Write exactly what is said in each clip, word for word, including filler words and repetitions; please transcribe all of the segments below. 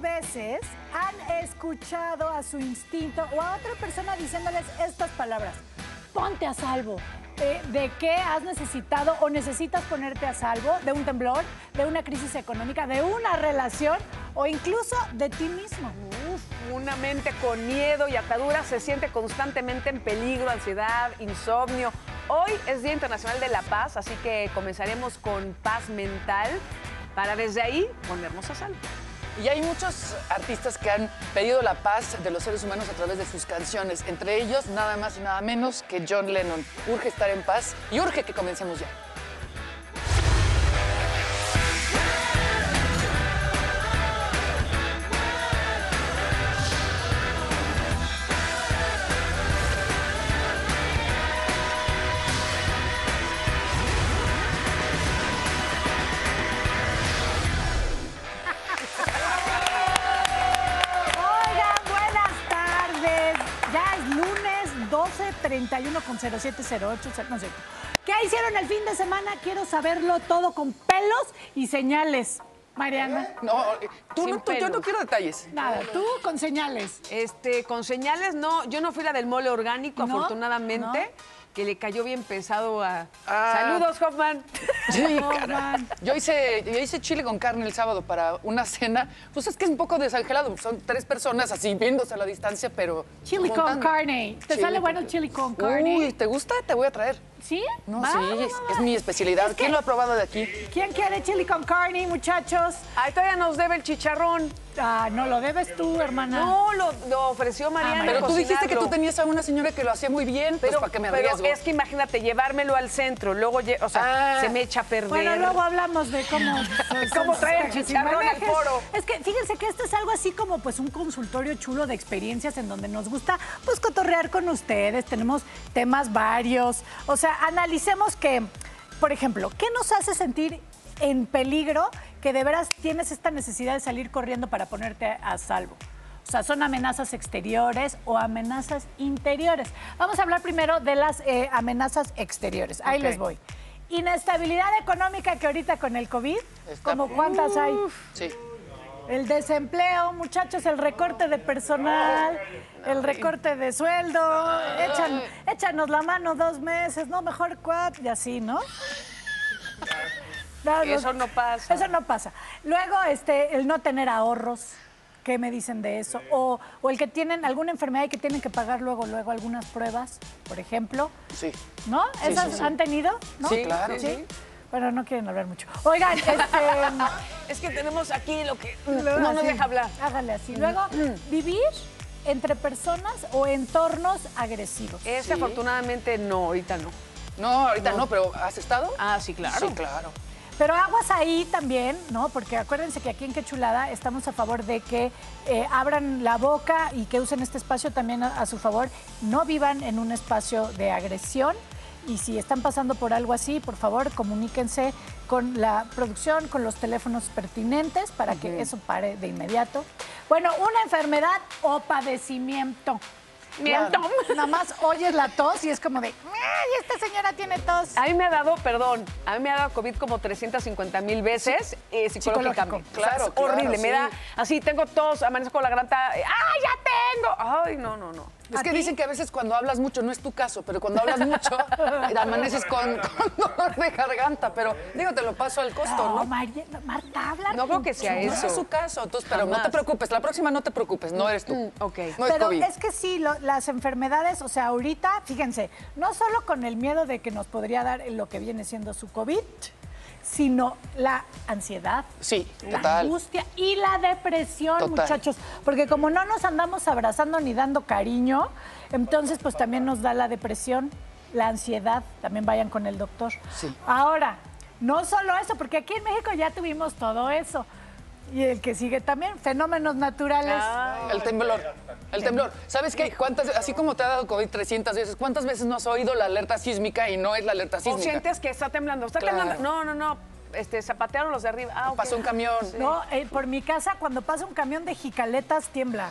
veces han escuchado a su instinto o a otra persona diciéndoles estas palabras? Ponte a salvo. Eh, ¿De qué has necesitado o necesitas ponerte a salvo? ¿De un temblor? ¿De una crisis económica? ¿De una relación? ¿O incluso de ti mismo? Uf, una mente con miedo y ataduras se siente constantemente en peligro, ansiedad, insomnio. Hoy es Día Internacional de la Paz, así que comenzaremos con paz mental para desde ahí ponernos a salvo. Y hay muchos artistas que han pedido la paz de los seres humanos a través de sus canciones. Entre ellos, nada más y nada menos que John Lennon. Urge estar en paz y urge que comencemos ya. treinta y uno con cero siete cero ocho, no sé. ¿Qué hicieron el fin de semana? Quiero saberlo todo con pelos y señales. Mariana. No, tú no, tú, yo no quiero detalles. Nada, tú con señales. Este, con señales, no. Yo no fui la del mole orgánico, ¿No? afortunadamente. ¿No? Que le cayó bien pesado a... Ah. Saludos, Hoffman. Sí, Hoffman. Yo hice, yo hice chile con carne el sábado para una cena. Pues es que es un poco desangelado. Son tres personas así viéndose a la distancia, pero... Chili con juntando. carne. ¿Te Chile sale con bueno el carne. chili con carne? Uy, ¿te gusta? Te voy a traer. ¿Sí? No, Va, sí, va, va, es, va. es mi especialidad. Es que- ¿Quién lo ha probado de aquí? ¿Quién quiere chili con carne, muchachos? Ay, todavía nos debe el chicharrón. Ah, no lo debes tú, hermana. No, lo, lo ofreció Mariana. Pero tú dijiste que cocinarlo. tú tenías a una señora que lo hacía muy bien, pues Pero, para que me pero arriesgo. es que imagínate, llevármelo al centro, luego, lle- o sea, Ah. se me echa a perder. Bueno, luego hablamos de cómo... ¿Cómo trae el si chicharrón al manejes. foro? Es que fíjense que esto es algo así como pues un consultorio chulo de experiencias en donde nos gusta pues cotorrear con ustedes, tenemos temas varios, o sea, analicemos que, por ejemplo, ¿qué nos hace sentir en peligro que de veras tienes esta necesidad de salir corriendo para ponerte a salvo? O sea, ¿son amenazas exteriores o amenazas interiores? Vamos a hablar primero de las eh, amenazas exteriores. Ahí Ok. les voy. Inestabilidad económica, que ahorita con el COVID, Está- ¿como cuántas hay? Sí. El desempleo, muchachos, el recorte de personal, el recorte de sueldo, Échan- échanos la mano dos meses, no, mejor cuatro, y así, ¿no? No, los- Eso no pasa. Eso no pasa. Luego, este, el no tener ahorros. ¿Qué me dicen de eso? O, o el que tienen alguna enfermedad y que tienen que pagar luego, luego algunas pruebas, por ejemplo. Sí. ¿No? Sí, ¿Esas sí, sí. han tenido? ¿No? Sí, claro. Sí. Bueno, no quieren hablar mucho. Oigan, este... Es que tenemos aquí lo que luego no nos así, deja hablar. Hágale así. Luego, vivir entre personas o entornos agresivos. Ese Sí. afortunadamente no, ahorita no. No, ahorita no, pero ¿has estado? Ah, sí, claro. Sí, claro. Pero aguas ahí también, ¿no? Porque acuérdense que aquí en Qué Chulada estamos a favor de que eh, abran la boca y que usen este espacio también a, a su favor. No vivan en un espacio de agresión. Y si están pasando por algo así, por favor, comuníquense con la producción, con los teléfonos pertinentes para que eso pare de inmediato. Bueno, una enfermedad o padecimiento. Miento. Nada más oyes la tos y es como de, ¡ay, esta señora tiene tos! A mí me ha dado, perdón, a mí me ha dado COVID como trescientas cincuenta mil veces eh, psicológicamente. Psicológico, claro, O sea, es horrible, claro, me da sí. así, tengo tos, amanezco con la garganta, ¡ay, ya tengo! ¡Ay, no, no, no! Es ¿A que ti? dicen que a veces cuando hablas mucho, no es tu caso, pero cuando hablas mucho, amaneces con, con dolor de garganta. Pero digo, te lo paso al costo, No, ¿no? María, Marta, habla. No creo que sea No eso. es su caso, entonces, pero no Jamás. te preocupes, la próxima no te preocupes, no eres tú. Mm, ok. No es Pero COVID. es que sí, lo- las enfermedades, o sea, ahorita, fíjense, no solo con el miedo de que nos podría dar lo que viene siendo su COVID, sino la ansiedad, Sí, la total. angustia y la depresión, Total. muchachos. Porque como no nos andamos abrazando ni dando cariño, entonces pues también nos da la depresión, la ansiedad. También vayan con el doctor. Sí. Ahora, no solo eso, porque aquí en México ya tuvimos todo eso. Y el que sigue también, fenómenos naturales. Ah. El temblor, el temblor. ¿Sabes qué? ¿Cuántas, así como te ha dado COVID trescientas veces, ¿cuántas veces no has oído la alerta sísmica y no es la alerta O sísmica? sientes que está temblando, está Claro. temblando. No, no, no. Este, zapatearon los de arriba. Ah, ok. Pasó un camión. No, eh, por mi casa, cuando pasa un camión de jicaletas, tiembla.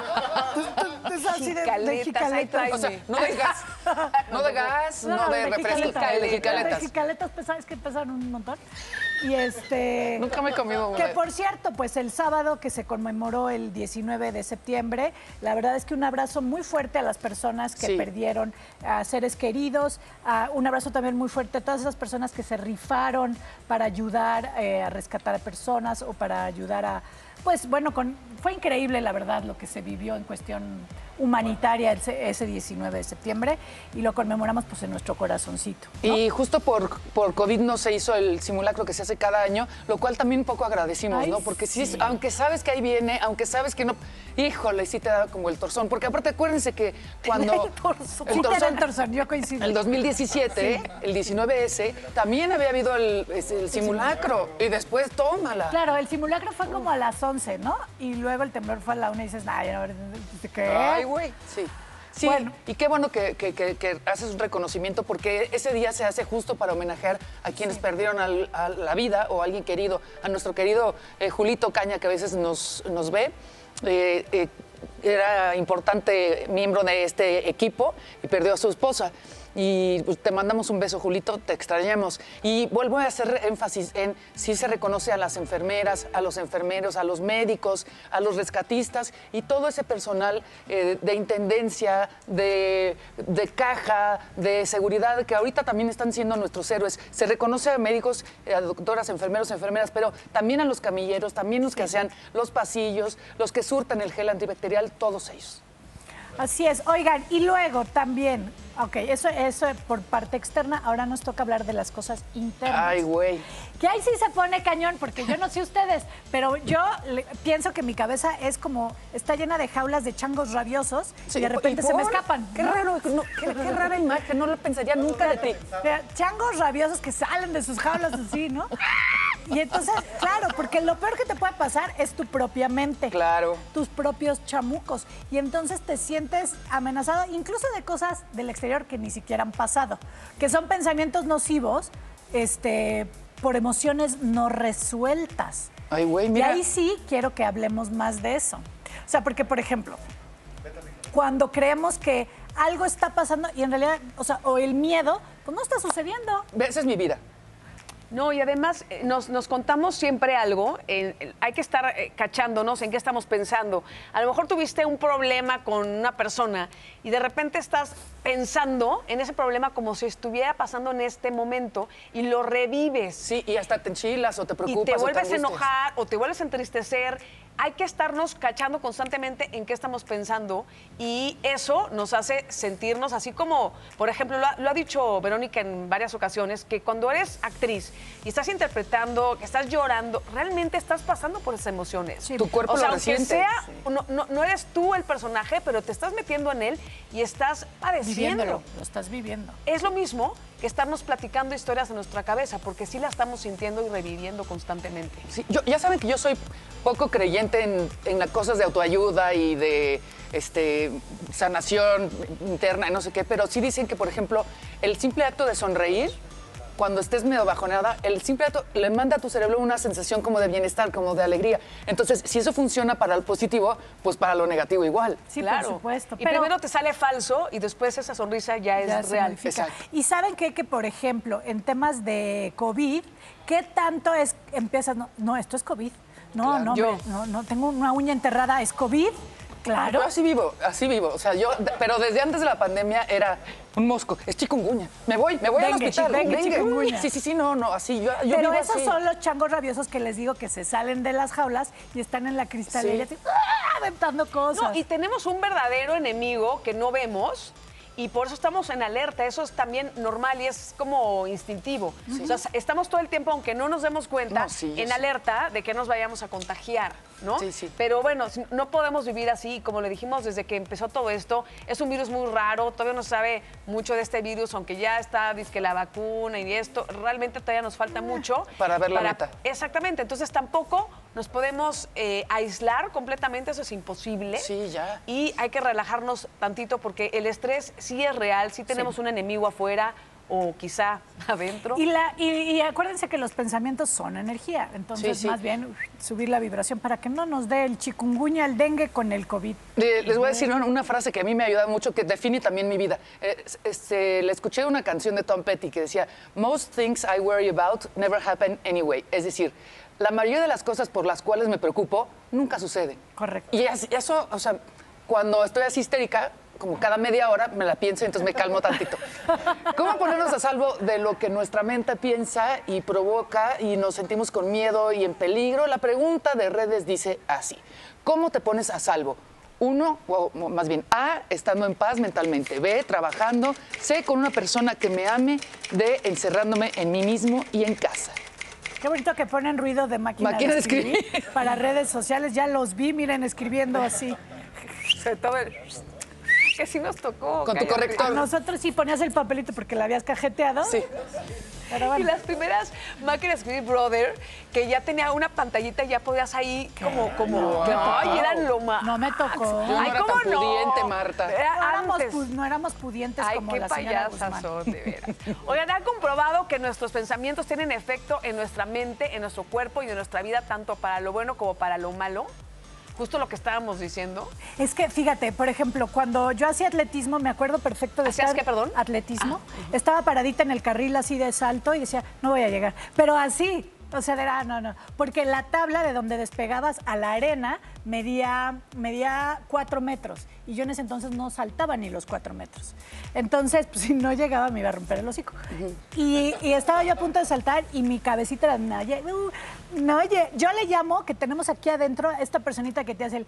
Es así de- de Jicaletas, ahí traes. O sea, no de gas, no de gas, no, de refresco, jicaletas. de jicaletas. De jicaletas pesadas, es que pesan un montón. Y este... Nunca me he comido una. Que por cierto, pues el sábado que se conmemoró el diecinueve de septiembre, la verdad es que un abrazo muy fuerte a las personas que Sí. perdieron a seres queridos, a un abrazo también muy fuerte a todas esas personas que se rifaron para ayudar eh, a rescatar a personas o para ayudar a... Pues bueno, con, fue increíble la verdad lo que se vivió en cuestión humanitaria ese, ese diecinueve de septiembre y lo conmemoramos pues en nuestro corazoncito, ¿no? Y justo por, por COVID no se hizo el simulacro que se hace cada año, lo cual también un poco agradecimos, Ay, ¿no? Porque sí, sí. aunque sabes que ahí viene, aunque sabes que no, híjole, sí te da como el torzón. Porque aparte acuérdense que cuando... El torzón. el Sí te da torzón- el torzón, yo coincido. El dos mil diecisiete, el diecinueve ese, también había habido el, ese, el simulacro y después tómala. Claro, el simulacro fue como a las once, ¿no? Y luego el temblor fue a la una y dices, ay, a ver, ¿qué? Ay, güey. Sí. Sí, Bueno. y qué bueno que, que- que- que haces un reconocimiento porque ese día se hace justo para homenajear a quienes perdieron al- a la vida o a alguien querido, a nuestro querido eh, Julito Caña que a veces nos, nos ve. Eh, eh, era importante miembro de este equipo y perdió a su esposa. Y pues, te mandamos un beso, Julito, te extrañamos. Y vuelvo a hacer énfasis en si se reconoce a las enfermeras, a los enfermeros, a los médicos, a los rescatistas y todo ese personal eh, de intendencia, de, de caja, de seguridad, que ahorita también están siendo nuestros héroes. Se reconoce a médicos, eh, a doctoras, enfermeros, enfermeras, pero también a los camilleros, también los que hacían los pasillos, los que surtan el gel antibacterial, todos ellos. Así es. Oigan, y luego también, ok, eso, eso por parte externa, ahora nos toca hablar de las cosas internas. Ay, güey. Que ahí sí se pone cañón, porque yo no sé ustedes, pero yo le- pienso que mi cabeza es como, está llena de jaulas de changos rabiosos y de repente se me por? escapan. Qué ¿no? raro, no, qué, qué rara imagen, no lo pensaría nunca de ti. Pero changos rabiosos que salen de sus jaulas así, ¿no? Y entonces, claro, porque lo peor que te puede pasar es tu propia mente. Claro. Tus propios chamucos. Y entonces te sientes amenazado, incluso de cosas del exterior que ni siquiera han pasado, que son pensamientos nocivos, este, por emociones no resueltas. Ay, güey, Y mira. ahí sí quiero que hablemos más de eso. O sea, porque, por ejemplo, cuando creemos que algo está pasando y en realidad, o sea, o el miedo, pues no está sucediendo. Esa es mi vida. No, y además eh, nos, nos contamos siempre algo, eh, eh, hay que estar eh, cachándonos en qué estamos pensando. A lo mejor tuviste un problema con una persona y de repente estás pensando en ese problema como si estuviera pasando en este momento y lo revives. Sí, y hasta te enchilas o te Y preocupas. te o vuelves a angustias. enojar o te vuelves a entristecer. Hay que estarnos cachando constantemente en qué estamos pensando y eso nos hace sentirnos así como, por ejemplo, lo ha, lo ha dicho Verónica en varias ocasiones, que cuando eres actriz y estás interpretando, que estás llorando, realmente estás pasando por esas emociones. Sí. Tu cuerpo O sea, lo aunque resiente. sea, Sí. no, no, no eres tú el personaje, pero te estás metiendo en él y estás padeciendo. Viviéndolo, lo estás viviendo. Es lo mismo que estarnos platicando historias en nuestra cabeza, porque sí la estamos sintiendo y reviviendo constantemente. Sí, yo, ya saben que yo soy poco creyente en, en las cosas de autoayuda y de este, sanación interna y no sé qué, pero sí dicen que, por ejemplo, el simple acto de sonreír, cuando estés medio bajoneada, el simple acto le manda a tu cerebro una sensación como de bienestar, como de alegría. Entonces, si eso funciona para el positivo, pues para lo negativo igual. Sí, Claro. por supuesto. Y pero- primero te sale falso y después esa sonrisa ya es Ya se real. modifica. Exacto. Y saben qué? Que, por ejemplo, en temas de COVID, ¿qué tanto es, empiezas, no, no, esto es COVID? No, Claro. no, Yo. hombre, no, no, tengo una uña enterrada, ¿es COVID? Claro. Yo así vivo, así vivo. O sea, yo, pero desde antes de la pandemia era un mosco, es chikungunya. Me voy, me voy al Dengue, hospital. dengue, Dengue. chikungunya. Sí, sí, sí, no, no, así yo, yo Pero vivo esos así. son los changos rabiosos que les digo que se salen de las jaulas y están en la cristalera Sí. así, ¡ah! aventando cosas. No, y tenemos un verdadero enemigo que no vemos y por eso estamos en alerta. Eso es también normal y es como instintivo. O sea, estamos todo el tiempo, aunque no nos demos cuenta, No, sí, yo en sé. alerta de que nos vayamos a contagiar, ¿no? Sí, sí. Pero bueno, si- no podemos vivir así. Como le dijimos desde que empezó todo esto, es un virus muy raro. Todavía no se sabe mucho de este virus, aunque ya está, dice que la vacuna y esto. Realmente todavía nos falta mucho. Para ver la neta. Exactamente. Entonces tampoco nos podemos eh, aislar completamente. Eso es imposible. Sí, ya. Y hay que relajarnos tantito porque el estrés sí es real, sí tenemos un enemigo afuera, o quizá adentro. Y, la, y, y acuérdense que los pensamientos son energía, entonces Sí, sí. más bien uf, subir la vibración para que no nos dé el chikungunya, el dengue con el COVID. Eh, Les voy a decir una, una frase que a mí me ayuda mucho, que define también mi vida. Eh, este, le escuché una canción de Tom Petty que decía, "Most things I worry about never happen anyway". Es decir, la mayoría de las cosas por las cuales me preocupo nunca suceden. Correcto. Y es- eso, o sea, cuando estoy así histérica, como cada media hora me la pienso y entonces me calmo tantito. ¿Cómo ponernos a salvo de lo que nuestra mente piensa y provoca y nos sentimos con miedo y en peligro? La pregunta de redes dice así: ¿cómo te pones a salvo? Uno, o más bien, A, estando en paz mentalmente. B, trabajando. C, con una persona que me ame. D, encerrándome en mí mismo y en casa. Qué bonito que ponen ruido de máquina, Máquina de de escribir. escribir. Para redes sociales, ya los vi, miren, escribiendo así. Sobre todo el... que sí nos tocó. Con tu cállate. corrector. A nosotros sí ponías el papelito porque la habías cajeteado. Sí. Pero Y bueno. las primeras máquinas de escribir Brother, que ya tenía una pantallita y ya podías ahí como, como, Wow. ay, eran lo más. No me tocó. Yo no Ay, era ¿cómo tan no? pudiente, Marta. Era No éramos, antes. pu- no éramos pudientes Ay, como qué la señora payasas Guzmán. son, de veras. Oigan, han comprobado que nuestros pensamientos tienen efecto en nuestra mente, en nuestro cuerpo y en nuestra vida, tanto para lo bueno como para lo malo. Justo lo que estábamos diciendo. Es que, fíjate, por ejemplo, cuando yo hacía atletismo, me acuerdo perfecto de ¿Hacías estar- qué, perdón? Atletismo. Estaba paradita en el carril así de salto y decía, no voy a llegar. Pero así, o sea, era, ah, no, no. Porque la tabla de donde despegabas a la arena medía, medía cuatro metros. Y yo en ese entonces no saltaba ni los cuatro metros. Entonces, pues, si no llegaba, me iba a romper el hocico. y, y estaba yo a punto de saltar y mi cabecita era, no, oye, uh, no, oye, yo le llamo, que tenemos aquí adentro, esta personita que te hace el...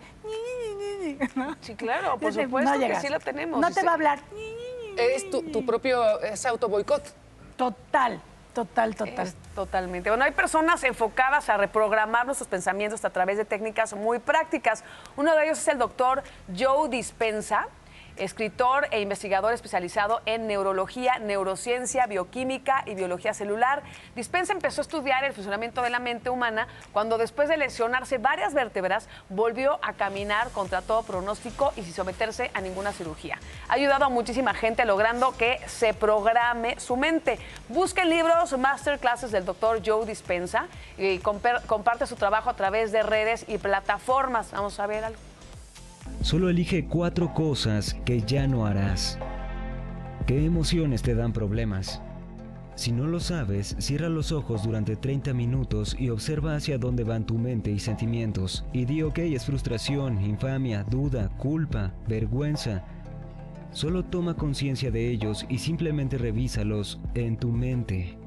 ¿no? Sí, claro, por Dice, supuesto que llegas. sí lo tenemos. No Y te se- va a hablar. Es tu, tu propio es autoboicot. Total, total, total. Es totalmente. Bueno, hay personas enfocadas a reprogramar nuestros pensamientos a través de técnicas muy prácticas. Uno de ellos es el doctor Joe Dispenza, escritor e investigador especializado en neurología, neurociencia, bioquímica y biología celular. Dispenza empezó a estudiar el funcionamiento de la mente humana cuando, después de lesionarse varias vértebras, volvió a caminar contra todo pronóstico y sin someterse a ninguna cirugía. Ha ayudado a muchísima gente logrando que se programe su mente. Busquen libros, masterclasses del doctor Joe Dispenza y comper- comparte su trabajo a través de redes y plataformas. Vamos a ver algo. Solo elige cuatro cosas que ya no harás. ¿Qué emociones te dan problemas? Si no lo sabes, cierra los ojos durante treinta minutos y observa hacia dónde van tu mente y sentimientos. Y di, ok, es frustración, infamia, duda, culpa, vergüenza. Solo toma conciencia de ellos y simplemente revísalos en tu mente.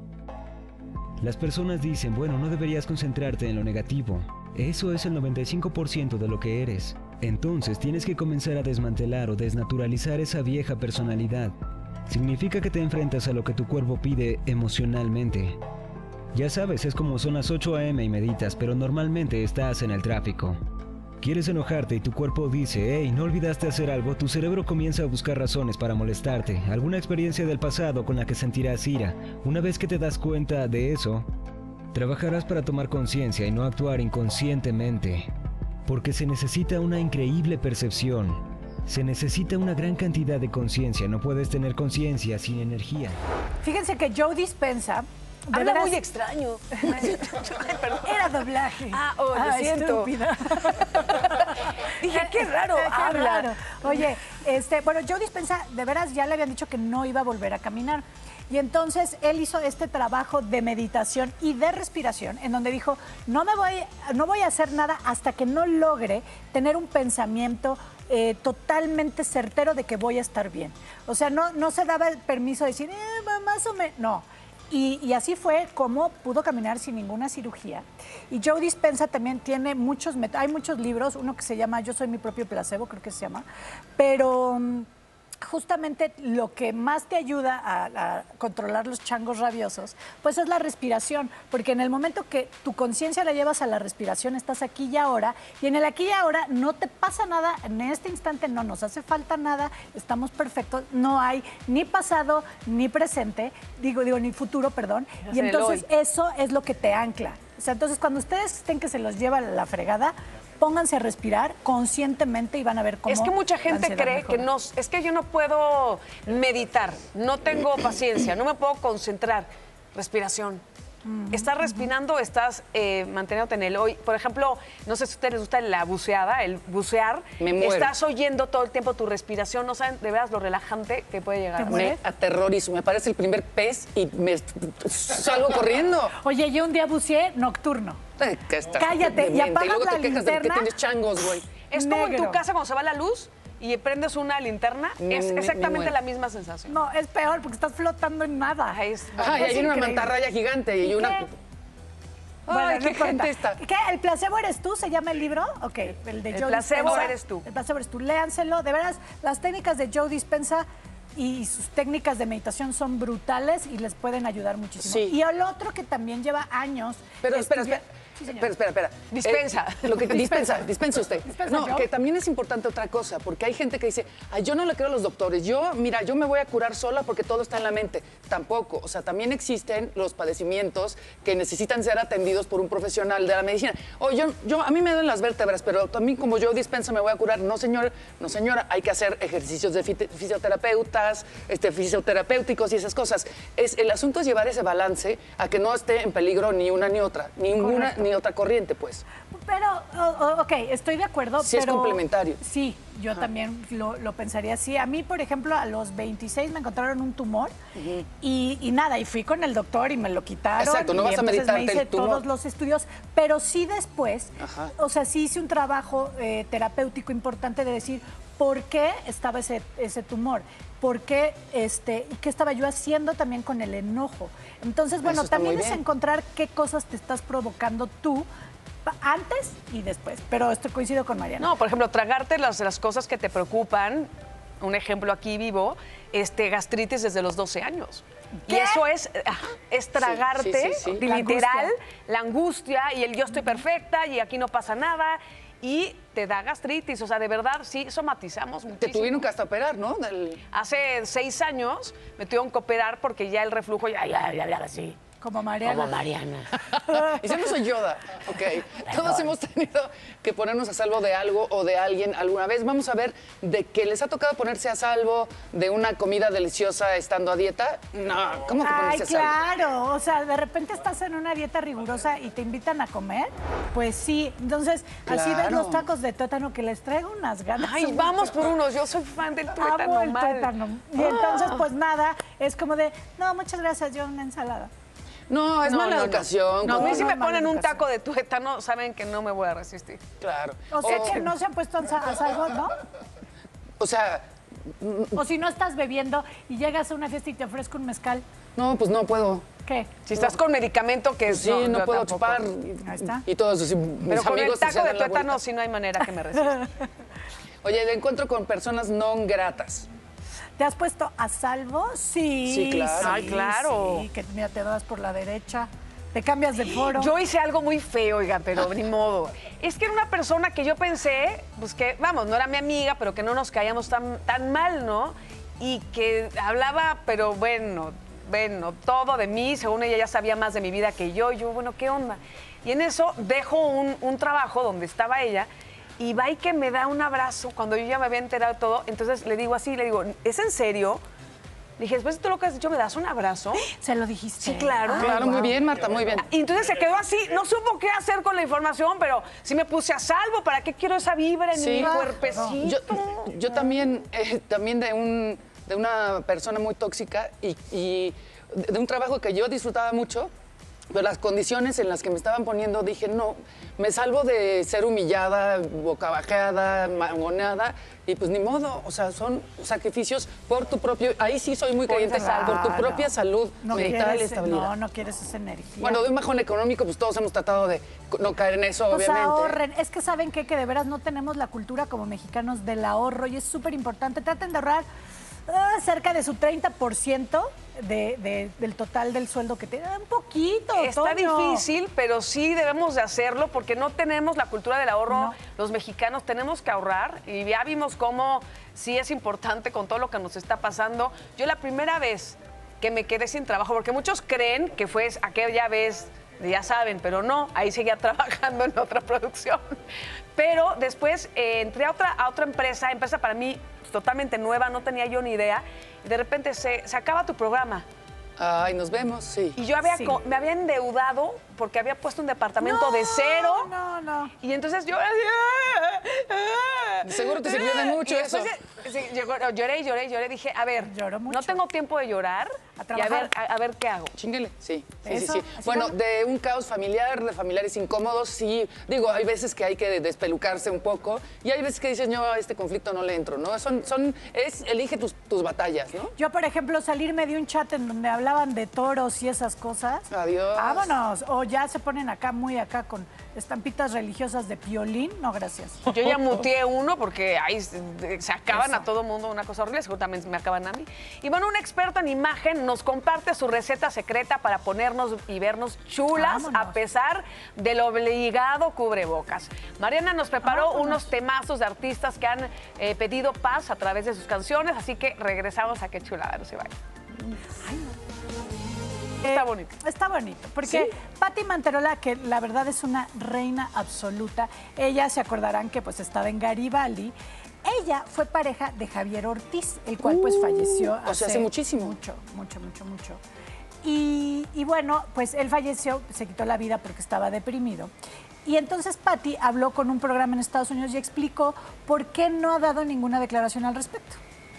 Las personas dicen, bueno, no deberías concentrarte en lo negativo. Eso es el noventa y cinco por ciento de lo que eres. Entonces tienes que comenzar a desmantelar o desnaturalizar esa vieja personalidad. Significa que te enfrentas a lo que tu cuerpo pide emocionalmente. Ya sabes, es como son las ocho a eme y meditas, pero normalmente estás en el tráfico. Quieres enojarte y tu cuerpo dice, hey, ¿no olvidaste hacer algo? Tu cerebro comienza a buscar razones para molestarte, alguna experiencia del pasado con la que sentirás ira. Una vez que te das cuenta de eso, trabajarás para tomar conciencia y no actuar inconscientemente. Porque se necesita una increíble percepción. Se necesita una gran cantidad de conciencia. No puedes tener conciencia sin energía. Fíjense que Joe Dispenza... de Habla veras, muy extraño. Ay, perdón. Era doblaje. Ah, oh, lo Ah, siento. estúpida. Dije, qué raro Qué habla. raro. Oye, este, bueno, Joe Dispenza, de veras, ya le habían dicho que no iba a volver a caminar. Y entonces él hizo este trabajo de meditación y de respiración, en donde dijo, no me voy, no voy a hacer nada hasta que no logre tener un pensamiento eh, totalmente certero de que voy a estar bien. O sea, no, no se daba el permiso de decir, eh, más o menos, no. Y, y así fue como pudo caminar sin ninguna cirugía. Y Joe Dispenza también tiene muchos, met- hay muchos libros, uno que se llama Yo soy mi propio placebo, creo que se llama, pero mm, justamente lo que más te ayuda a, a controlar los changos rabiosos, pues es la respiración, porque en el momento que tu conciencia la llevas a la respiración, estás aquí y ahora, y en el aquí y ahora no te pasa nada, en este instante no nos hace falta nada, estamos perfectos, no hay ni pasado ni presente, digo, digo, ni futuro, perdón, Es y el entonces hoy. eso es lo que te ancla. O sea, entonces cuando ustedes estén que se los lleva la fregada, pónganse a respirar conscientemente y van a ver cómo. Es que mucha la gente ansiedad cree mejora. que no, es que yo no puedo meditar, no tengo paciencia, no me puedo concentrar. Respiración. Estás respirando, estás eh, manteniéndote en el hoy. Por ejemplo, no sé si a ustedes les gusta la buceada, el bucear. Me muero. Estás oyendo todo el tiempo tu respiración. No saben de veras lo relajante que puede llegar. ¿Te a ser. mueres? Me aterrorizo, me parece el primer pez y me salgo corriendo. Oye, yo un día buceé nocturno. Ay, que estás Cállate, y demente. apagas luego la te quejas de que linterna. tienes changos, güey. Es como en tu negro. casa cuando se va la luz y prendes una linterna. Me- es me- me exactamente muero. la misma sensación. No, es peor porque estás flotando en nada. Ay, es- Ajá, y Es hay una increíble. mantarraya gigante y una... ¿Qué? Ay, no qué importa. gente está. ¿Qué? ¿El placebo eres tú? ¿Se llama el libro? Ok, el de El Joe placebo Dispenza. eres tú. El placebo eres tú. Léanselo. De veras, las técnicas de Joe Dispenza y sus técnicas de meditación son brutales y les pueden ayudar muchísimo. Sí. Y el otro que también lleva años. Pero espera, estudia- espera. Sí, señor. Espera, espera, espera. Dispensa. Eh, lo que dispensa, dispensa usted. Dispensa, no, yo. que también es importante otra cosa, porque hay gente que dice, ay, yo no le creo a los doctores. Yo, mira, yo me voy a curar sola porque todo está en la mente. Tampoco. O sea, también existen los padecimientos que necesitan ser atendidos por un profesional de la medicina. O yo, yo, a mí me duelen las vértebras, pero también como yo dispensa me voy a curar. No, señor, no, señora, hay que hacer ejercicios de fite- fisioterapeutas, este, fisioterapéuticos y esas cosas. Es, el asunto es llevar ese balance a que no esté en peligro ni una ni otra, ni ninguna Correcto. ni otra corriente, pues. Pero, o- o- ok, estoy de acuerdo. Sí es pero complementario. Sí, yo también lo, lo pensaría así. A mí, por ejemplo, a los veintiséis me encontraron un tumor y, y nada, y fui con el doctor y me lo quitaron. Exacto, no y vas a entonces meditarte me hice el tumor. todos los estudios, pero sí después, Ajá. o sea, sí hice un trabajo eh, terapéutico importante de decir por qué estaba ese, ese tumor. ¿Por qué, este, y qué estaba yo haciendo también con el enojo? Entonces, bueno, Eso está también muy es bien. encontrar qué cosas te estás provocando tú pa- antes y después. Pero esto coincido con Mariana. No, por ejemplo, tragarte las, las cosas que te preocupan. Un ejemplo aquí vivo, este, gastritis desde los doce años. Y ¿Qué? eso es, ajá, es tragarte, sí, sí, sí. La literal, angustia. la angustia y el yo estoy perfecta y aquí no pasa nada. Y te da gastritis, o sea, de verdad, sí, somatizamos Te muchísimo. tuvieron que hasta operar, ¿no? Del- Hace seis años me tuvieron que operar porque ya el reflujo ya, ya, ya hablaba así. Como Mariana. Como Mariana. Y yo no soy Yoda, ok. Todos hemos tenido que ponernos a salvo de algo o de alguien alguna vez. Vamos a ver de que les ha tocado ponerse a salvo de una comida deliciosa estando a dieta. No, ¿cómo que Ay, ponerse a salvo? claro. O sea, de repente estás en una dieta rigurosa y te invitan a comer. Pues sí. Entonces, así ves Claro. los tacos de tuétano que les traigo unas ganas. Ay, vamos por unos, yo soy fan del tuétano Amo el mal. tuétano. Y entonces, pues nada, es como de, no, muchas gracias, yo una ensalada. No, es No, mala no, no. educación. No, a mí como- si no, me mala ponen un educación. taco de tuétano, saben que no me voy a resistir. Claro. O sea, que no se han puesto a sa- a salvo, ¿no? O sea, O si no estás bebiendo y llegas a una fiesta y te ofrezco un mezcal, no, pues no puedo. ¿qué? Si estás con medicamento que Sí, es... no, yo puedo tampoco. chupar. Ahí está. Y todos así, mis Pero con el amigos se taco de dan la tuétano vuelta. sí no hay manera que me resista. Oye, el encuentro con personas no gratas. ¿Te has puesto a salvo? Sí. Sí, claro. Ay, claro. Sí, que mira, te das por la derecha, te cambias de foro. Yo hice algo muy feo, oiga, pero ni modo. Es que era una persona que yo pensé, pues que, vamos, no era mi amiga, pero que no nos caíamos tan, tan mal, ¿no? Y que hablaba, pero bueno, bueno, todo de mí, según ella ya sabía más de mi vida que yo. Y yo, bueno, ¿qué onda? Y en eso dejo un, un trabajo donde estaba ella y va y que me da un abrazo cuando yo ya me había enterado de todo. Entonces le digo así, le digo, ¿es en serio? Le dije, después de todo lo que has dicho, ¿me das un abrazo? ¿Se lo dijiste? Sí, claro. Ay, Claro, muy guau. bien, Marta, muy bien. Y entonces se quedó así, no supo qué hacer con la información, pero sí me puse a salvo. ¿Para qué quiero esa vibra en Sí. mi Claro. cuerpecito? Yo, yo también, eh, también de, un, de una persona muy tóxica y, y de un trabajo que yo disfrutaba mucho, pero las condiciones en las que me estaban poniendo, dije, no, me salvo de ser humillada, bocabajeada, mangoneada, y pues ni modo, o sea, son sacrificios por tu propio, ahí sí soy muy creyente, Claro. por tu propia salud No mental y quieres, estabilidad. no, no quieres esa energía. Bueno, de un bajón económico, pues todos hemos tratado de no caer en eso, Pues obviamente. ahorren. Es que saben qué? Que de veras no tenemos la cultura como mexicanos del ahorro y es súper importante. Traten de ahorrar ah, cerca de su treinta por ciento de, de- del total del sueldo que tienen. Un poquito, Está Toño. difícil, pero sí debemos de hacerlo porque no tenemos la cultura del ahorro. No. Los mexicanos tenemos que ahorrar y ya vimos cómo sí es importante con todo lo que nos está pasando. Yo la primera vez que me quedé sin trabajo, porque muchos creen que fue aquella vez, ya saben, pero no, ahí seguía trabajando en otra producción. Pero después eh, entré a otra, a otra empresa, empresa para mí totalmente nueva, no tenía yo ni idea. Y de repente se, se acaba tu programa. Ay, nos vemos, sí. Y yo había Sí. co- me había endeudado porque había puesto un departamento No, de cero. No, no. Y entonces yo... Seguro te sirvió de mucho y después, eso. sí, llegó- lloré y lloré y lloré. Dije, a ver, Lloró mucho. no tengo tiempo de llorar. A y a trabajar. ver, a, a ver qué hago. Chinguele, sí, sí, Eso, sí, sí. así Bueno, como- de un caos familiar, de familiares incómodos, sí. Digo, hay veces que hay que despelucarse un poco y hay veces que dices, no, a este conflicto no le entro, ¿no? Son, son, es, elige tus, tus batallas, ¿no? Yo, por ejemplo, salirme de un chat en donde hablaban de toros y esas cosas. Adiós. Vámonos. O ya se ponen acá, muy acá, con estampitas religiosas de piolín. No, gracias. Yo ya muteé uno porque ahí se se acaban Eso. a todo mundo, una cosa horrible, seguramente me acaban a mí. Y bueno, un experto en imagen nos comparte su receta secreta para ponernos y vernos chulas Vámonos. a pesar del obligado cubrebocas. Mariana nos preparó Vámonos. unos temazos de artistas que han eh, pedido paz a través de sus canciones, así que regresamos a Qué Chulada, no se vayan. Está Eh, bonito. Está bonito, porque Patti Manterola, que la verdad es una reina absoluta, ella se acordarán que pues estaba en Garibaldi. Ella fue pareja de Javier Ortiz, el cual pues falleció o sea, hace muchísimo. Mucho, mucho, mucho, mucho. Y, y bueno, pues él falleció, se quitó la vida porque estaba deprimido. Y entonces Patti habló con un programa en Estados Unidos y explicó por qué no ha dado ninguna declaración al respecto.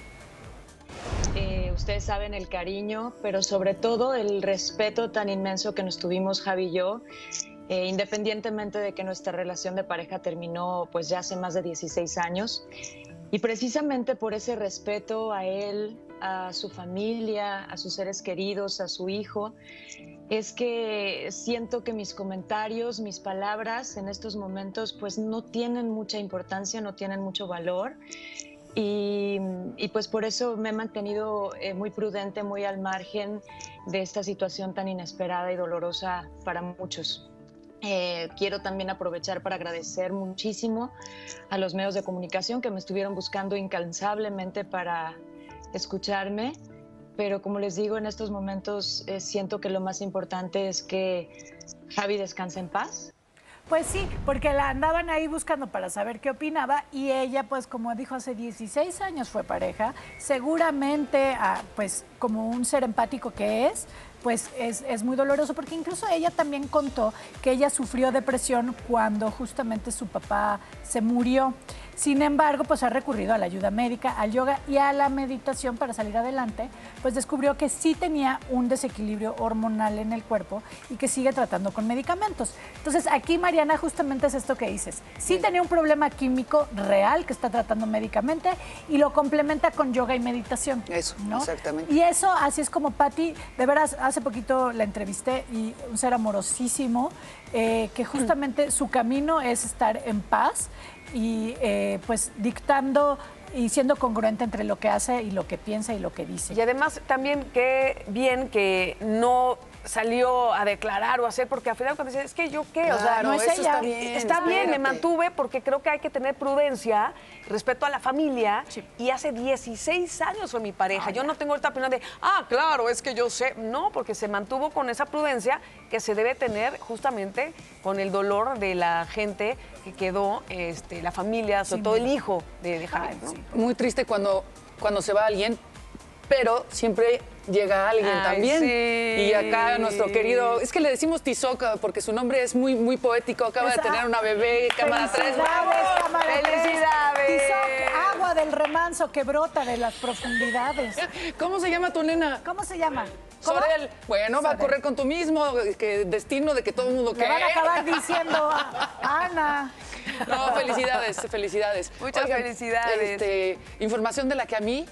Eh, ustedes saben el cariño, pero sobre todo el respeto tan inmenso que nos tuvimos Javi y yo, eh, independientemente de que nuestra relación de pareja terminó pues ya hace más de dieciséis años. Y precisamente por ese respeto a él, a su familia, a sus seres queridos, a su hijo, es que siento que mis comentarios, mis palabras en estos momentos pues no tienen mucha importancia, no tienen mucho valor. Y, y pues por eso me he mantenido eh, muy prudente, muy al margen de esta situación tan inesperada y dolorosa para muchos. Eh, quiero también aprovechar para agradecer muchísimo a los medios de comunicación que me estuvieron buscando incansablemente para escucharme, pero como les digo, en estos momentos eh, siento que lo más importante es que Javi descanse en paz. Pues sí, porque la andaban ahí buscando para saber qué opinaba y ella, pues como dijo, hace dieciséis años fue pareja. Seguramente, ah, pues como un ser empático que es, pues es, es muy doloroso porque incluso ella también contó que ella sufrió depresión cuando justamente su papá se murió. Sin embargo, pues ha recurrido a la ayuda médica, al yoga y a la meditación para salir adelante, pues descubrió que sí tenía un desequilibrio hormonal en el cuerpo y que sigue tratando con medicamentos. Entonces, aquí, Mariana, justamente es esto que dices. Sí tenía un problema químico real que está tratando médicamente y lo complementa con yoga y meditación. Eso, ¿no? exactamente. Y eso, así es como Patti, de veras, hace poquito la entrevisté y un ser amorosísimo, eh, que justamente su camino es estar en paz y eh, pues dictando y siendo congruente entre lo que hace y lo que piensa y lo que dice. Y además también qué bien que no salió a declarar o hacer, porque al final cuando dice, es que yo qué, o sea, Claro, no es eso ella. está bien. está bien, me espérate. mantuve porque creo que hay que tener prudencia, respeto a la familia. Sí. Y hace dieciséis años fue mi pareja. Yo no tengo esta opinión de, ah, claro, es que yo sé. No, porque se mantuvo con esa prudencia que se debe tener justamente con el dolor de la gente que quedó, este, la familia, sobre Sí, todo el muy- hijo de, de Javi, Ay, ¿no? sí. Muy triste cuando, cuando se va alguien, pero siempre llega alguien Ay, también. sí. Y acá nuestro querido, es que le decimos Tizoc porque su nombre es muy, muy poético, acaba de Esa- tener una bebé, cámara tres. Felicidades, cámara tres. ¡Felicidades! Tizoc, agua del remanso que brota de las profundidades. ¿Cómo se llama tu nena? ¿Cómo se llama? ¿Cómo? Sorel. Bueno, va a Sorel. correr con tu mismo que destino de que todo el mundo Le van a ¿qué? acabar diciendo a Ana. No, felicidades, felicidades. Muchas felicidades. Este, información de la que a mí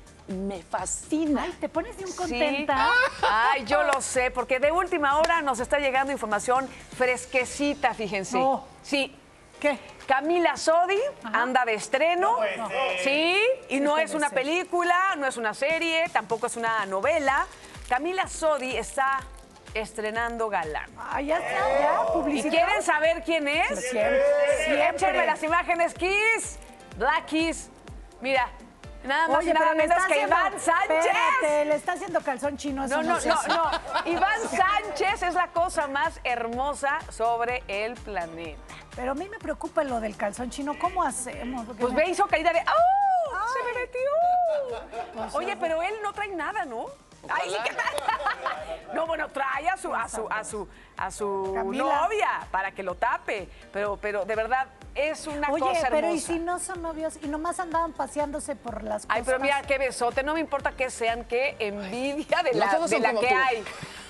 me fascina. Ay, te pones de un Sí. contenta. Ay, yo lo sé, porque de última hora nos está llegando información fresquecita, fíjense. No. Sí. ¿Qué? Camila Sodi anda de estreno. Sí, y no puede es una ser. película, no es una serie, tampoco es una novela. Camila Sodi está estrenando Galán. Ay, ya está, ya, ¿Y publicidad. quieren saber quién es? Siempre, siempre. Échenme las imágenes, Kiss. Black Kiss. Mira, Nada más Oye, y nada pero le menos está que haciendo- Iván Sánchez. Espérate, le está haciendo calzón chino. Eso No, no, se no, hace. no. Iván Sánchez es la cosa más hermosa sobre el planeta. Pero a mí me preocupa lo del calzón chino. ¿Cómo hacemos? Porque Pues me- ve, hizo caída de. ¡Oh! Ay. ¡Se me metió! Oye, pero él no trae nada, ¿no? Ay, sí, ¿qué tal? No, bueno, trae a su, a su, a su, a su Camila. novia para que lo tape. Pero, pero de verdad, es una Oye, cosa hermosa. pero ¿y si no son novios y nomás andaban paseándose por las costas? Ay, pero mira, qué besote. No me importa que sean, qué envidia de No la, todos de son la como que tú. hay.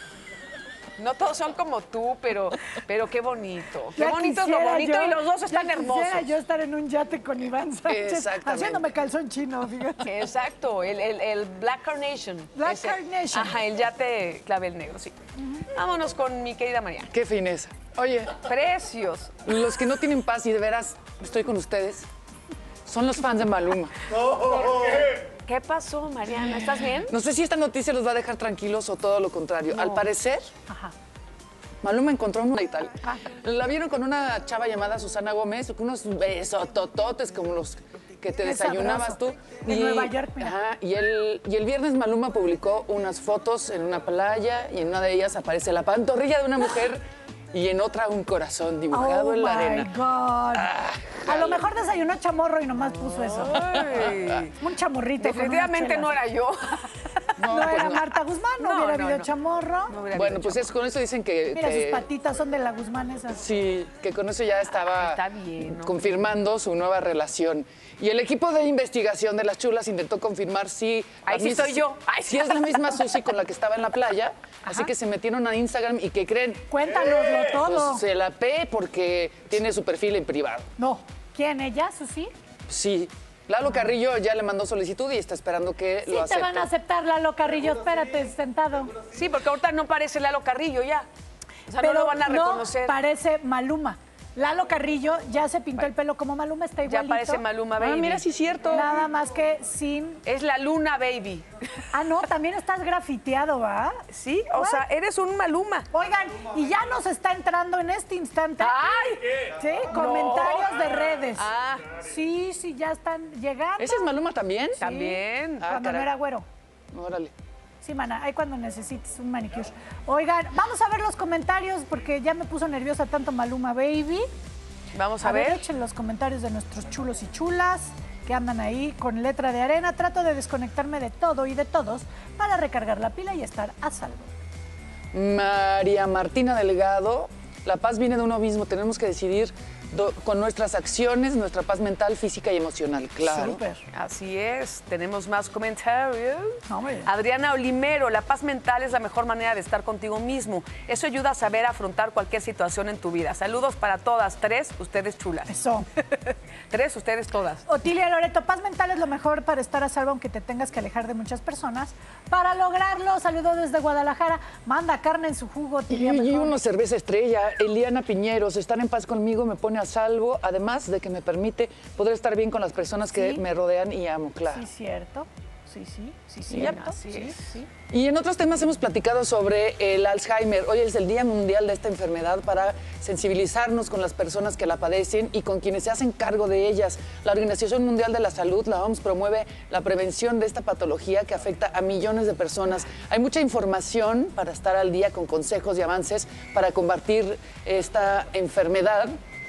No todos son como tú, pero, pero qué bonito. Qué Ya bonito es lo quisiera bonito yo- y los dos ya están hermosos. Quisiera yo estar en un yate con Iván Sánchez Exactamente. haciéndome calzón chino, fíjate. Exacto, el, el- el Black Carnation. Black Ese. Carnation. Ajá, el yate clavel negro, sí. Vámonos con mi querida María. Qué fineza. Oye, Precios. los que no tienen paz y de veras estoy con ustedes son los fans de Maluma. ¿Qué pasó, Mariana? ¿Estás bien? No sé si esta noticia los va a dejar tranquilos o todo lo contrario. Al parecer, Ajá. Maluma encontró una y tal. La vieron con una chava llamada Susana Gómez, con unos besotototes como los que te Qué desayunabas sabroso. tú. En Nueva York, mira. Ajá, y, el, y el viernes Maluma publicó unas fotos en una playa y en una de ellas aparece la pantorrilla de una mujer y en otra un corazón dibujado Oh en la my arena. God. A lo mejor desayunó chamorro y nomás puso eso. Ay. Un chamorrito. con Definitivamente unas no chelas. era yo. No, pues era no. Marta Guzmán, no, No, hubiera no, habido no. chamorro. No hubiera Bueno, habido pues es, con eso dicen que, Mira, que- sus patitas son de la Guzmán esas. sí, que con eso ya estaba Está bien, ¿no? confirmando su nueva relación. Y el equipo de investigación de las chulas intentó confirmar si... Ahí sí a mí estoy yo. Ay, Si es la misma Susi con la que estaba en la playa. Así que se metieron a Instagram y ¿qué creen? Cuéntanoslo todo. Pues se la pe porque tiene su perfil en privado. No. ¿Quién, ella, Susi? Sí. Lalo Carrillo ya le mandó solicitud y está esperando que Sí, lo te acepte. van a aceptar, Lalo Carrillo. Espérate, sentado. Sí, porque ahorita no parece Lalo Carrillo ya. O sea, no lo van a no reconocer. parece Maluma. Lalo Carrillo ya se pintó el pelo como Maluma, está Ya igualito. parece Maluma Baby. Ah, mira, sí es cierto. Nada más que sin... Es la Luna Baby. Ah, no, también estás grafiteado, ¿va? Sí, o sea, eres un Maluma. Oigan, y ya nos está entrando en este instante... ¡Ay! Sí, comentarios de redes. Ah, Sí, sí, ya están llegando. ¿Ese es Maluma también? también. Ah, Cuando no caray. era güero. Órale. Sí, mana, ahí cuando necesites un manicure. Oigan, vamos a ver los comentarios porque ya me puso nerviosa tanto Maluma Baby. Vamos a, A ver, ver. echen los comentarios de nuestros chulos y chulas que andan ahí con letra de arena. Trato de desconectarme de todo y de todos para recargar la pila y estar a salvo. María Martina Delgado, la paz viene de uno mismo, tenemos que decidir do- con nuestras acciones, nuestra paz mental, física y emocional, claro. Súper. Así es, tenemos más comentarios. No, hombre. Adriana Olimero, la paz mental es la mejor manera de estar contigo mismo. Eso ayuda a saber afrontar cualquier situación en tu vida. Saludos para todas. Tres, ustedes chulas. Eso. Tres, ustedes todas. Otilia Loreto, paz mental es lo mejor para estar a salvo aunque te tengas que alejar de muchas personas. Para lograrlo, saludo desde Guadalajara. Manda carne en su jugo, Y, Otilia. y mejor. una cerveza estrella, Eliana Piñeros, estar en paz conmigo me pone a salvo, además de que me permite poder estar bien con las personas que Sí. me rodean y amo, claro. Sí, cierto. Sí, sí, sí, Sí, cierto. así Sí, es. sí. Y en otros temas hemos platicado sobre el Alzheimer. Hoy es el Día Mundial de esta enfermedad para sensibilizarnos con las personas que la padecen y con quienes se hacen cargo de ellas. La Organización Mundial de la Salud, la O M S, promueve la prevención de esta patología que afecta a millones de personas. Hay mucha información para estar al día con consejos y avances para combatir esta enfermedad.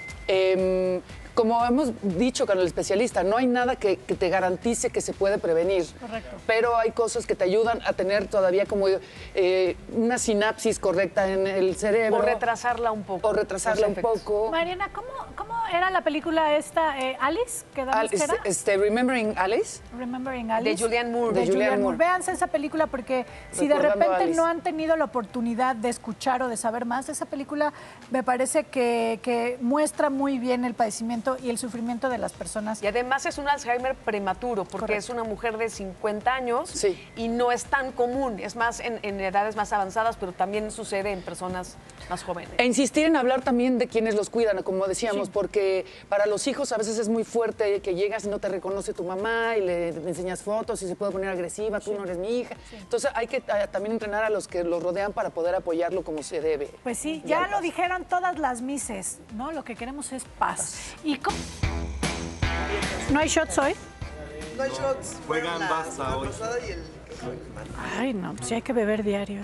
Em, como hemos dicho con el especialista, no hay nada que, que te garantice que se puede prevenir. Correcto. Pero hay cosas que te ayudan a tener todavía como eh, una sinapsis correcta en el cerebro. O retrasarla un poco. O retrasarla un Los efectos. poco. Mariana, ¿cómo, ¿cómo era la película esta, eh, Alice? ¿Quedamos Al- que era? este, este, Remembering Alice. Remembering Alice. De Julianne Moore. De, De Julianne Julianne Moore. Moore. Véanse esa película porque si de Recordando a repente Alice. no han tenido la oportunidad de escuchar o de saber más, esa película me parece que, que muestra muy bien el padecimiento y el sufrimiento de las personas. Y además es un Alzheimer prematuro, porque Correcto. es una mujer de cincuenta años Sí. y no es tan común. Es más en, en edades más avanzadas, pero también sucede en personas más jóvenes. E insistir en hablar también de quienes los cuidan, como decíamos, porque para los hijos a veces es muy fuerte que llegas y no te reconoce tu mamá y le enseñas fotos y se puede poner agresiva, tú no eres mi hija. Entonces hay que eh, también entrenar a los que los rodean para poder apoyarlo como se debe. Pues sí, Y ya al lo paso. dijeron todas las mises, ¿no? Lo que queremos es paz. ¿Y cómo? ¿No hay shots hoy? No hay shots. Juegan La basta semana hoy. pasada y el... Ay, no, pues sí hay que beber diario.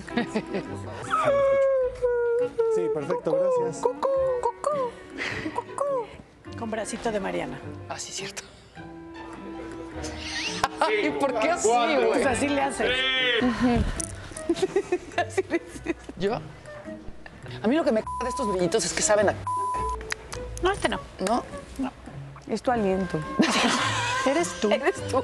Sí, perfecto, gracias. Con bracito de Mariana. Ah, sí, cierto. Ay, ¿por qué así, güey? Pues así le hace. ¿Yo? A mí lo que me c de estos brillitos es que saben a... No, este no. ¿No? Es tu aliento. Eres tú. Eres tú.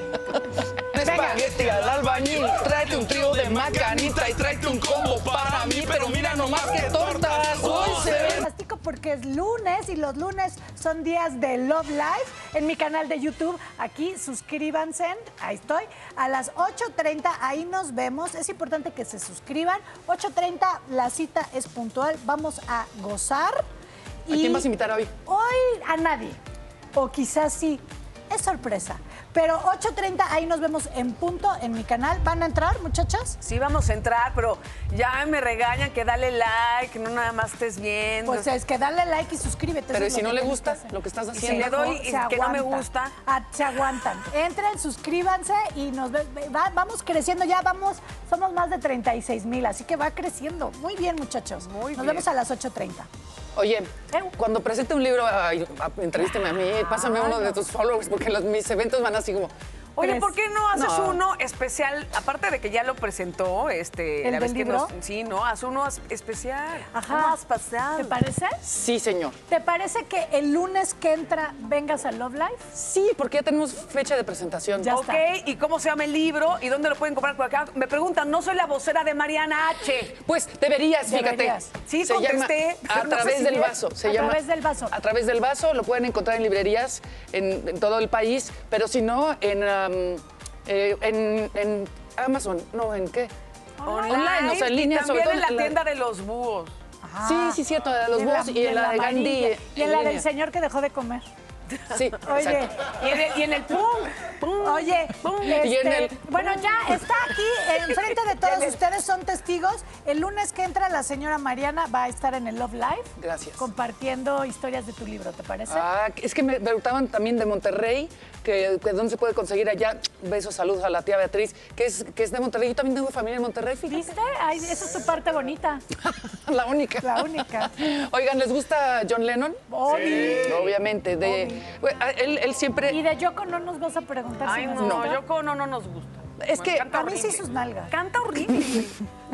Espagueti al albañil, tráete un trío de macanita y tráete un combo para mí, pero mira nomás que tortas, hoy se ven. Plastico porque es lunes y los lunes son días de Love Life en mi canal de YouTube. Aquí suscríbanse, ahí estoy. A las ocho treinta ahí nos vemos. Es importante que se suscriban. ocho treinta la cita es puntual. Vamos a gozar. ¿A quién vas a invitar hoy? Hoy a nadie. O quizás sí. Es sorpresa. Pero ocho treinta, ahí nos vemos en punto en mi canal. ¿Van a entrar, muchachas? Sí, vamos a entrar, pero ya me regañan que dale like, no nada más estés viendo. Pues es que dale like y suscríbete. Pero eso ¿y es si lo no que le tienes que gusta hacer. lo que estás Y si haciendo? le doy Mejor y se que no me aguanta. gusta. Ah, se aguantan. Entren, suscríbanse y nos ve- va- vamos creciendo. Ya vamos, somos más de treinta y seis mil, así que va creciendo. Muy bien, muchachos. Muy nos bien. vemos a las ocho treinta. Oye, Eu. cuando presente un libro, ay, a- entrevísteme a mí, pásame uno de tus followers, porque los, mis eventos van así como... Oye, Tres. ¿por qué no haces No. uno especial? Aparte de que ya lo presentó, este, ¿El la del vez que libro? nos- sí, ¿no? Haz uno as- especial. Ajá. Uno especial. ¿Te parece? Sí, señor. ¿Te parece que el lunes que entra vengas a Love Life? Sí, porque ya tenemos fecha de presentación. Ya Ok, está. ¿y cómo se llama el libro? ¿Y dónde lo pueden comprar por acá? Me preguntan, no soy la vocera de Mariana H. Pues deberías, Deberías. fíjate. Sí, Se llama contesté, A pero no sé través si del bien. vaso. Se A llama través del vaso. A través del vaso, lo pueden encontrar en librerías en, en todo el país, pero si no, en, um, eh, en, en Amazon. No, ¿en qué? Online, o sea, en línea, y sobre también todo en la en la- tienda de los búhos. Sí, sí, cierto, de los Y en la- búhos y en la de Gandhi. amarilla. Y en la del línea. señor que dejó de comer. Sí, Oye, exacto. Y en el, y en el pum, pum. Oye, Y en este, el- bueno, ya está aquí enfrente de todos ustedes, son testigos. El lunes que entra la señora Mariana va a estar en el Love Live. Gracias. Compartiendo historias de tu libro, ¿te parece? Ah, es que me preguntaban también de Monterrey, que, que dónde se puede conseguir allá. Besos, saludos a la tía Beatriz, que es, que es de Monterrey. Yo también tengo familia en Monterrey, fíjate. ¿Viste? Ay, esa es tu parte bonita. La única. La única. Oigan, ¿les gusta John Lennon? Obvio. Obviamente. De, bueno, él, él siempre... Y de Yoko no nos vas a preguntar Ay, si nos no, gusta. Yoko no, no nos gusta. Es que Canta A mí sí horrible. sus nalgas. Canta horrible.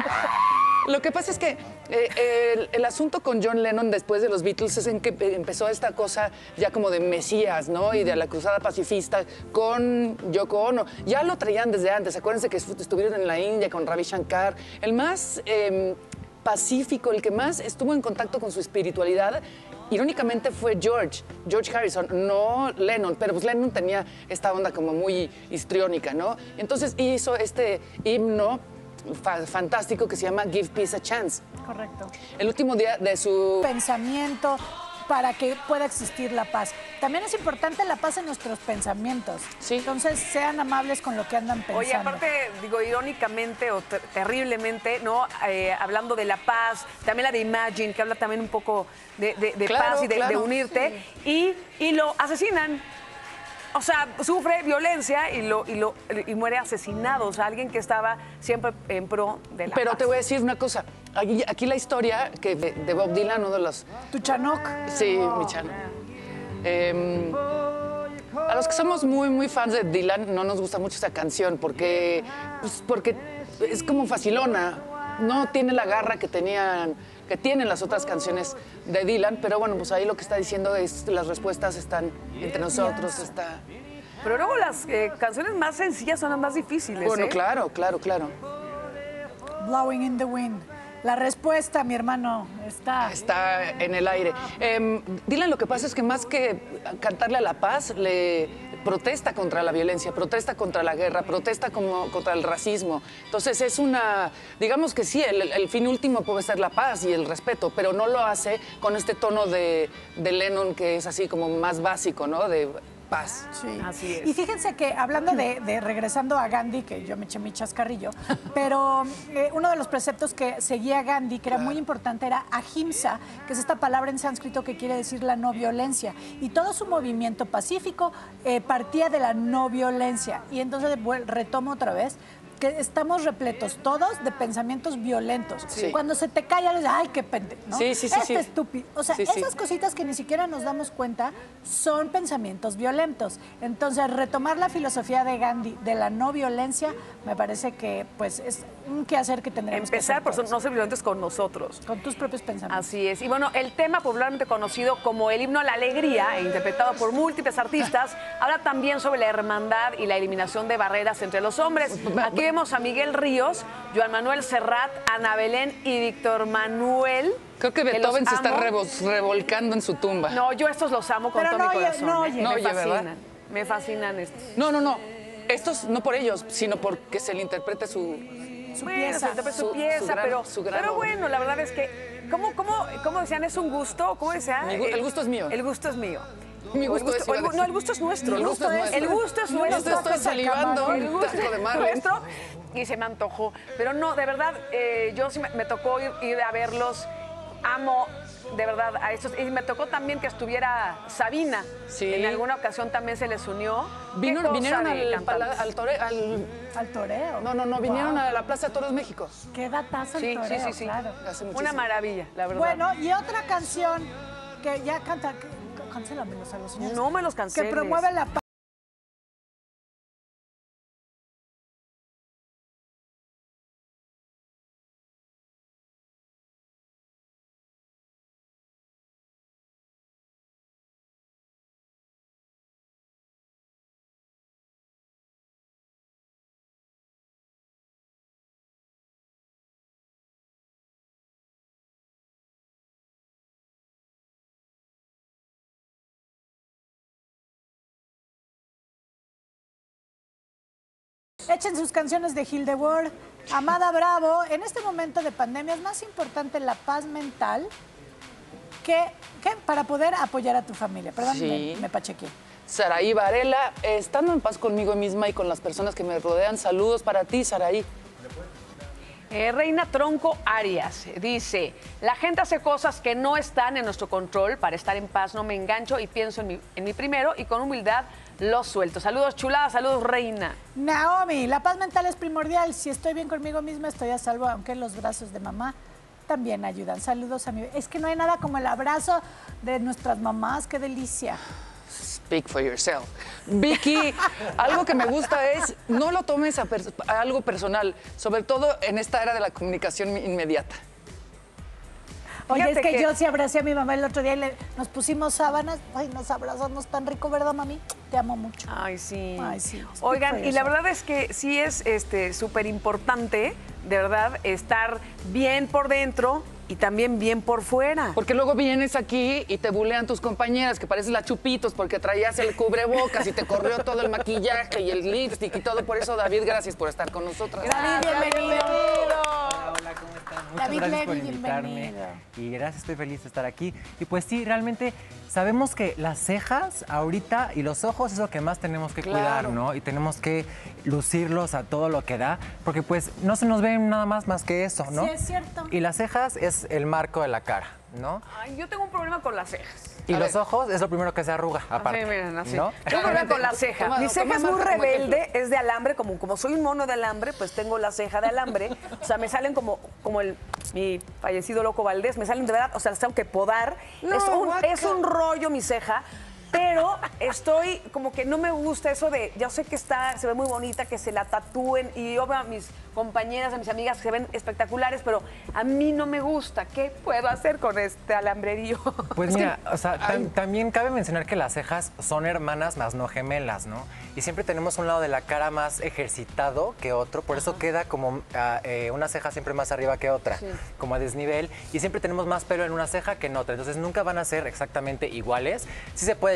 Lo que pasa es que eh, el, el asunto con John Lennon después de los Beatles es en que empezó esta cosa ya como de Mesías, ¿no? Y de la cruzada pacifista con Yoko Ono. Ya lo traían desde antes. Acuérdense que estu- estuvieron en la India con Ravi Shankar. El más eh, pacífico, el que más estuvo en contacto con su espiritualidad, irónicamente fue George, George Harrison, no Lennon, pero pues Lennon tenía esta onda como muy histriónica, ¿no? Entonces hizo este himno fa- fantástico que se llama Give Peace a Chance. Correcto. El último día de su... Pensamiento para que pueda existir la paz. También es importante la paz en nuestros pensamientos. Sí. Entonces, sean amables con lo que andan pensando. Oye, aparte, digo, irónicamente o ter- terriblemente, ¿no? Eh, hablando de la paz, también la de Imagine, que habla también un poco de, de- de Claro, paz y de, claro. de unirte, y, y lo asesinan. O sea, sufre violencia y, lo, y, lo, y muere asesinado. O sea, alguien que estaba siempre en pro de la Pero paz. te voy a decir una cosa. Aquí, aquí la historia que de, de Bob Dylan, uno de los... Tu Chanoc. Sí, mi chano. Em, a los que somos muy, muy fans de Dylan no nos gusta mucho esta canción porque, pues, porque es como facilona. No tiene la garra que tenían, que tienen las otras canciones de Dylan, pero bueno, pues ahí lo que está diciendo es las respuestas están entre nosotros, está... Pero luego las eh, canciones más sencillas son las más difíciles. Bueno, ¿eh? claro, claro, claro. Blowing in the wind. La respuesta, mi hermano, está. Está en el aire. Em, Dylan, lo que pasa es que más que cantarle a la paz, le protesta contra la violencia, protesta contra la guerra, protesta como, contra el racismo. Entonces es una, digamos que sí, el, el fin último puede ser la paz y el respeto, pero no lo hace con este tono de, de Lennon que es así como más básico, ¿no? De paz. Sí. Así es. Y fíjense que hablando de, de regresando a Gandhi, que yo me eché mi chascarrillo, pero eh, uno de los preceptos que seguía Gandhi, que era muy importante, era ahimsa, que es esta palabra en sánscrito que quiere decir la no violencia. Y todo su movimiento pacífico eh, partía de la no violencia. Y entonces bueno, retomo otra vez, que estamos repletos todos de pensamientos violentos. Sí. Cuando se te cae algo, ay, qué pendejo, ¿no? Sí, sí, sí, Este sí. estúpido. O sea, Sí, sí. esas cositas que ni siquiera nos damos cuenta son pensamientos violentos. Entonces, retomar la filosofía de Gandhi de la no violencia, me parece que pues es un quehacer que tendremos Empezar que por hacer todos. no ser violentos con nosotros. Con tus propios pensamientos. Así es. Y bueno, el tema popularmente conocido como el himno a la alegría, e interpretado por múltiples artistas, habla también sobre la hermandad y la eliminación de barreras entre los hombres. Aquí vemos a Miguel Ríos, Joan Manuel Serrat, Ana Belén y Víctor Manuel. Creo que que Beethoven los se está amo. revos- revolcando en su tumba. No, yo estos los amo con Pero todo no mi oye, corazón. no ¿eh? oye. No Me oye, ¿verdad? fascinan. Me fascinan estos. No, no, no. Estos no por ellos, sino porque se le interprete su... Su Bueno, pieza. se interpreta Su- su pieza, su gran- pero, su gran pero obra. bueno, la verdad es que, ¿cómo, cómo, cómo decían? ¿Es un gusto? ¿Cómo decía? Mi gu- el gusto es mío. El gusto es mío. Mi O el gusto es, o el iba a gu- no, el decir. gusto es nuestro. El ¿no? gusto es nuestro. El gusto es Yo nuestro. estoy salivando El un gusto taco de es Marley. nuestro. Y se me antojó. Pero no, de verdad, eh, yo sí me, me tocó ir, ir a verlos. Amo, de verdad, a estos. Y me tocó también que estuviera Sabina. Sí. En alguna ocasión también se les unió. Qué Vino- cosa vinieron de al, cantantes. pala- al tore- al- Al toreo. No, no, no, vinieron Wow. a la Plaza de Toros México. Qué datazo el Sí, sí, toreo, sí, sí. claro. Hace muchísimo. Una maravilla, la verdad. Bueno, y otra canción que ya canta, que, cancélamelos a los señores. No me los Que canceles. promueve la paz. Echen sus canciones de Hildebord. Amada Bravo, en este momento de pandemia es más importante la paz mental que, que para poder apoyar a tu familia. Perdón, Sí. me, me pachequé. Saraí Varela, eh, estando en paz conmigo misma y con las personas que me rodean, saludos para ti, Saraí. Eh, Reina Tronco Arias dice, la gente hace cosas que no están en nuestro control. Para estar en paz no me engancho y pienso en mi, en mi primero y con humildad lo suelto. Saludos chulada, saludos Reina. Naomi, la paz mental es primordial. Si estoy bien conmigo misma, estoy a salvo, aunque los brazos de mamá también ayudan. Saludos a mi... Es que no hay nada como el abrazo de nuestras mamás. ¡Qué delicia! Speak for yourself. Vicky, algo que me gusta es no lo tomes a, pers- a algo personal, sobre todo en esta era de la comunicación inmediata. Oye, Fíjate es que, que- yo sí abracé a mi mamá el otro día y le- nos pusimos sábanas. Ay, nos abrazamos tan rico, ¿verdad, mami? Te amo mucho. Ay, sí. Ay, sí. Oigan, Speak y for la yourself. verdad es que sí es este súper importante, de verdad, estar bien por dentro y también bien por fuera. Porque luego vienes aquí y te bulean tus compañeras, que pareces la Chupitos, porque traías el cubrebocas y te corrió todo el maquillaje y el lipstick y todo. Por eso, David, gracias por estar con nosotras. David, bienvenido. Hola, hola, ¿cómo están? Muchas David gracias por Levy, invitarme. bienvenido. Y gracias, estoy feliz de estar aquí. Y pues sí, realmente sabemos que las cejas ahorita y los ojos es lo que más tenemos que Claro. cuidar, ¿no? Y tenemos que lucirlos a todo lo que da, porque pues no se nos ven nada más más que eso, ¿no? Sí, es cierto. Y las cejas es el marco de la cara, ¿no? Ay, yo tengo un problema con las cejas. Y A los ver. ojos es lo primero que se arruga, aparte. Así, miren, así. ¿no? Tengo un problema con la ceja. Toma- Mi ceja toma es muy Marta como rebelde, es de alambre, como, como soy un mono de alambre, pues tengo la ceja de alambre. O sea, me salen como, como el mi fallecido Loco Valdés, me salen de verdad, o sea, las tengo que podar. No, es, un, guaca. es un rollo mi ceja. Pero estoy como que no me gusta eso de, ya sé que está, se ve muy bonita, que se la tatúen y yo veo a mis compañeras, a mis amigas que se ven espectaculares, pero a mí no me gusta. ¿Qué puedo hacer con este alambrerío? Pues Es que- mira, o sea, tam- también cabe mencionar que las cejas son hermanas más no gemelas, ¿no? Y siempre tenemos un lado de la cara más ejercitado que otro, por eso queda como ah, eh, una ceja siempre más arriba que otra, como a desnivel, y siempre tenemos más pelo en una ceja que en otra, entonces nunca van a ser exactamente iguales. Sí se puede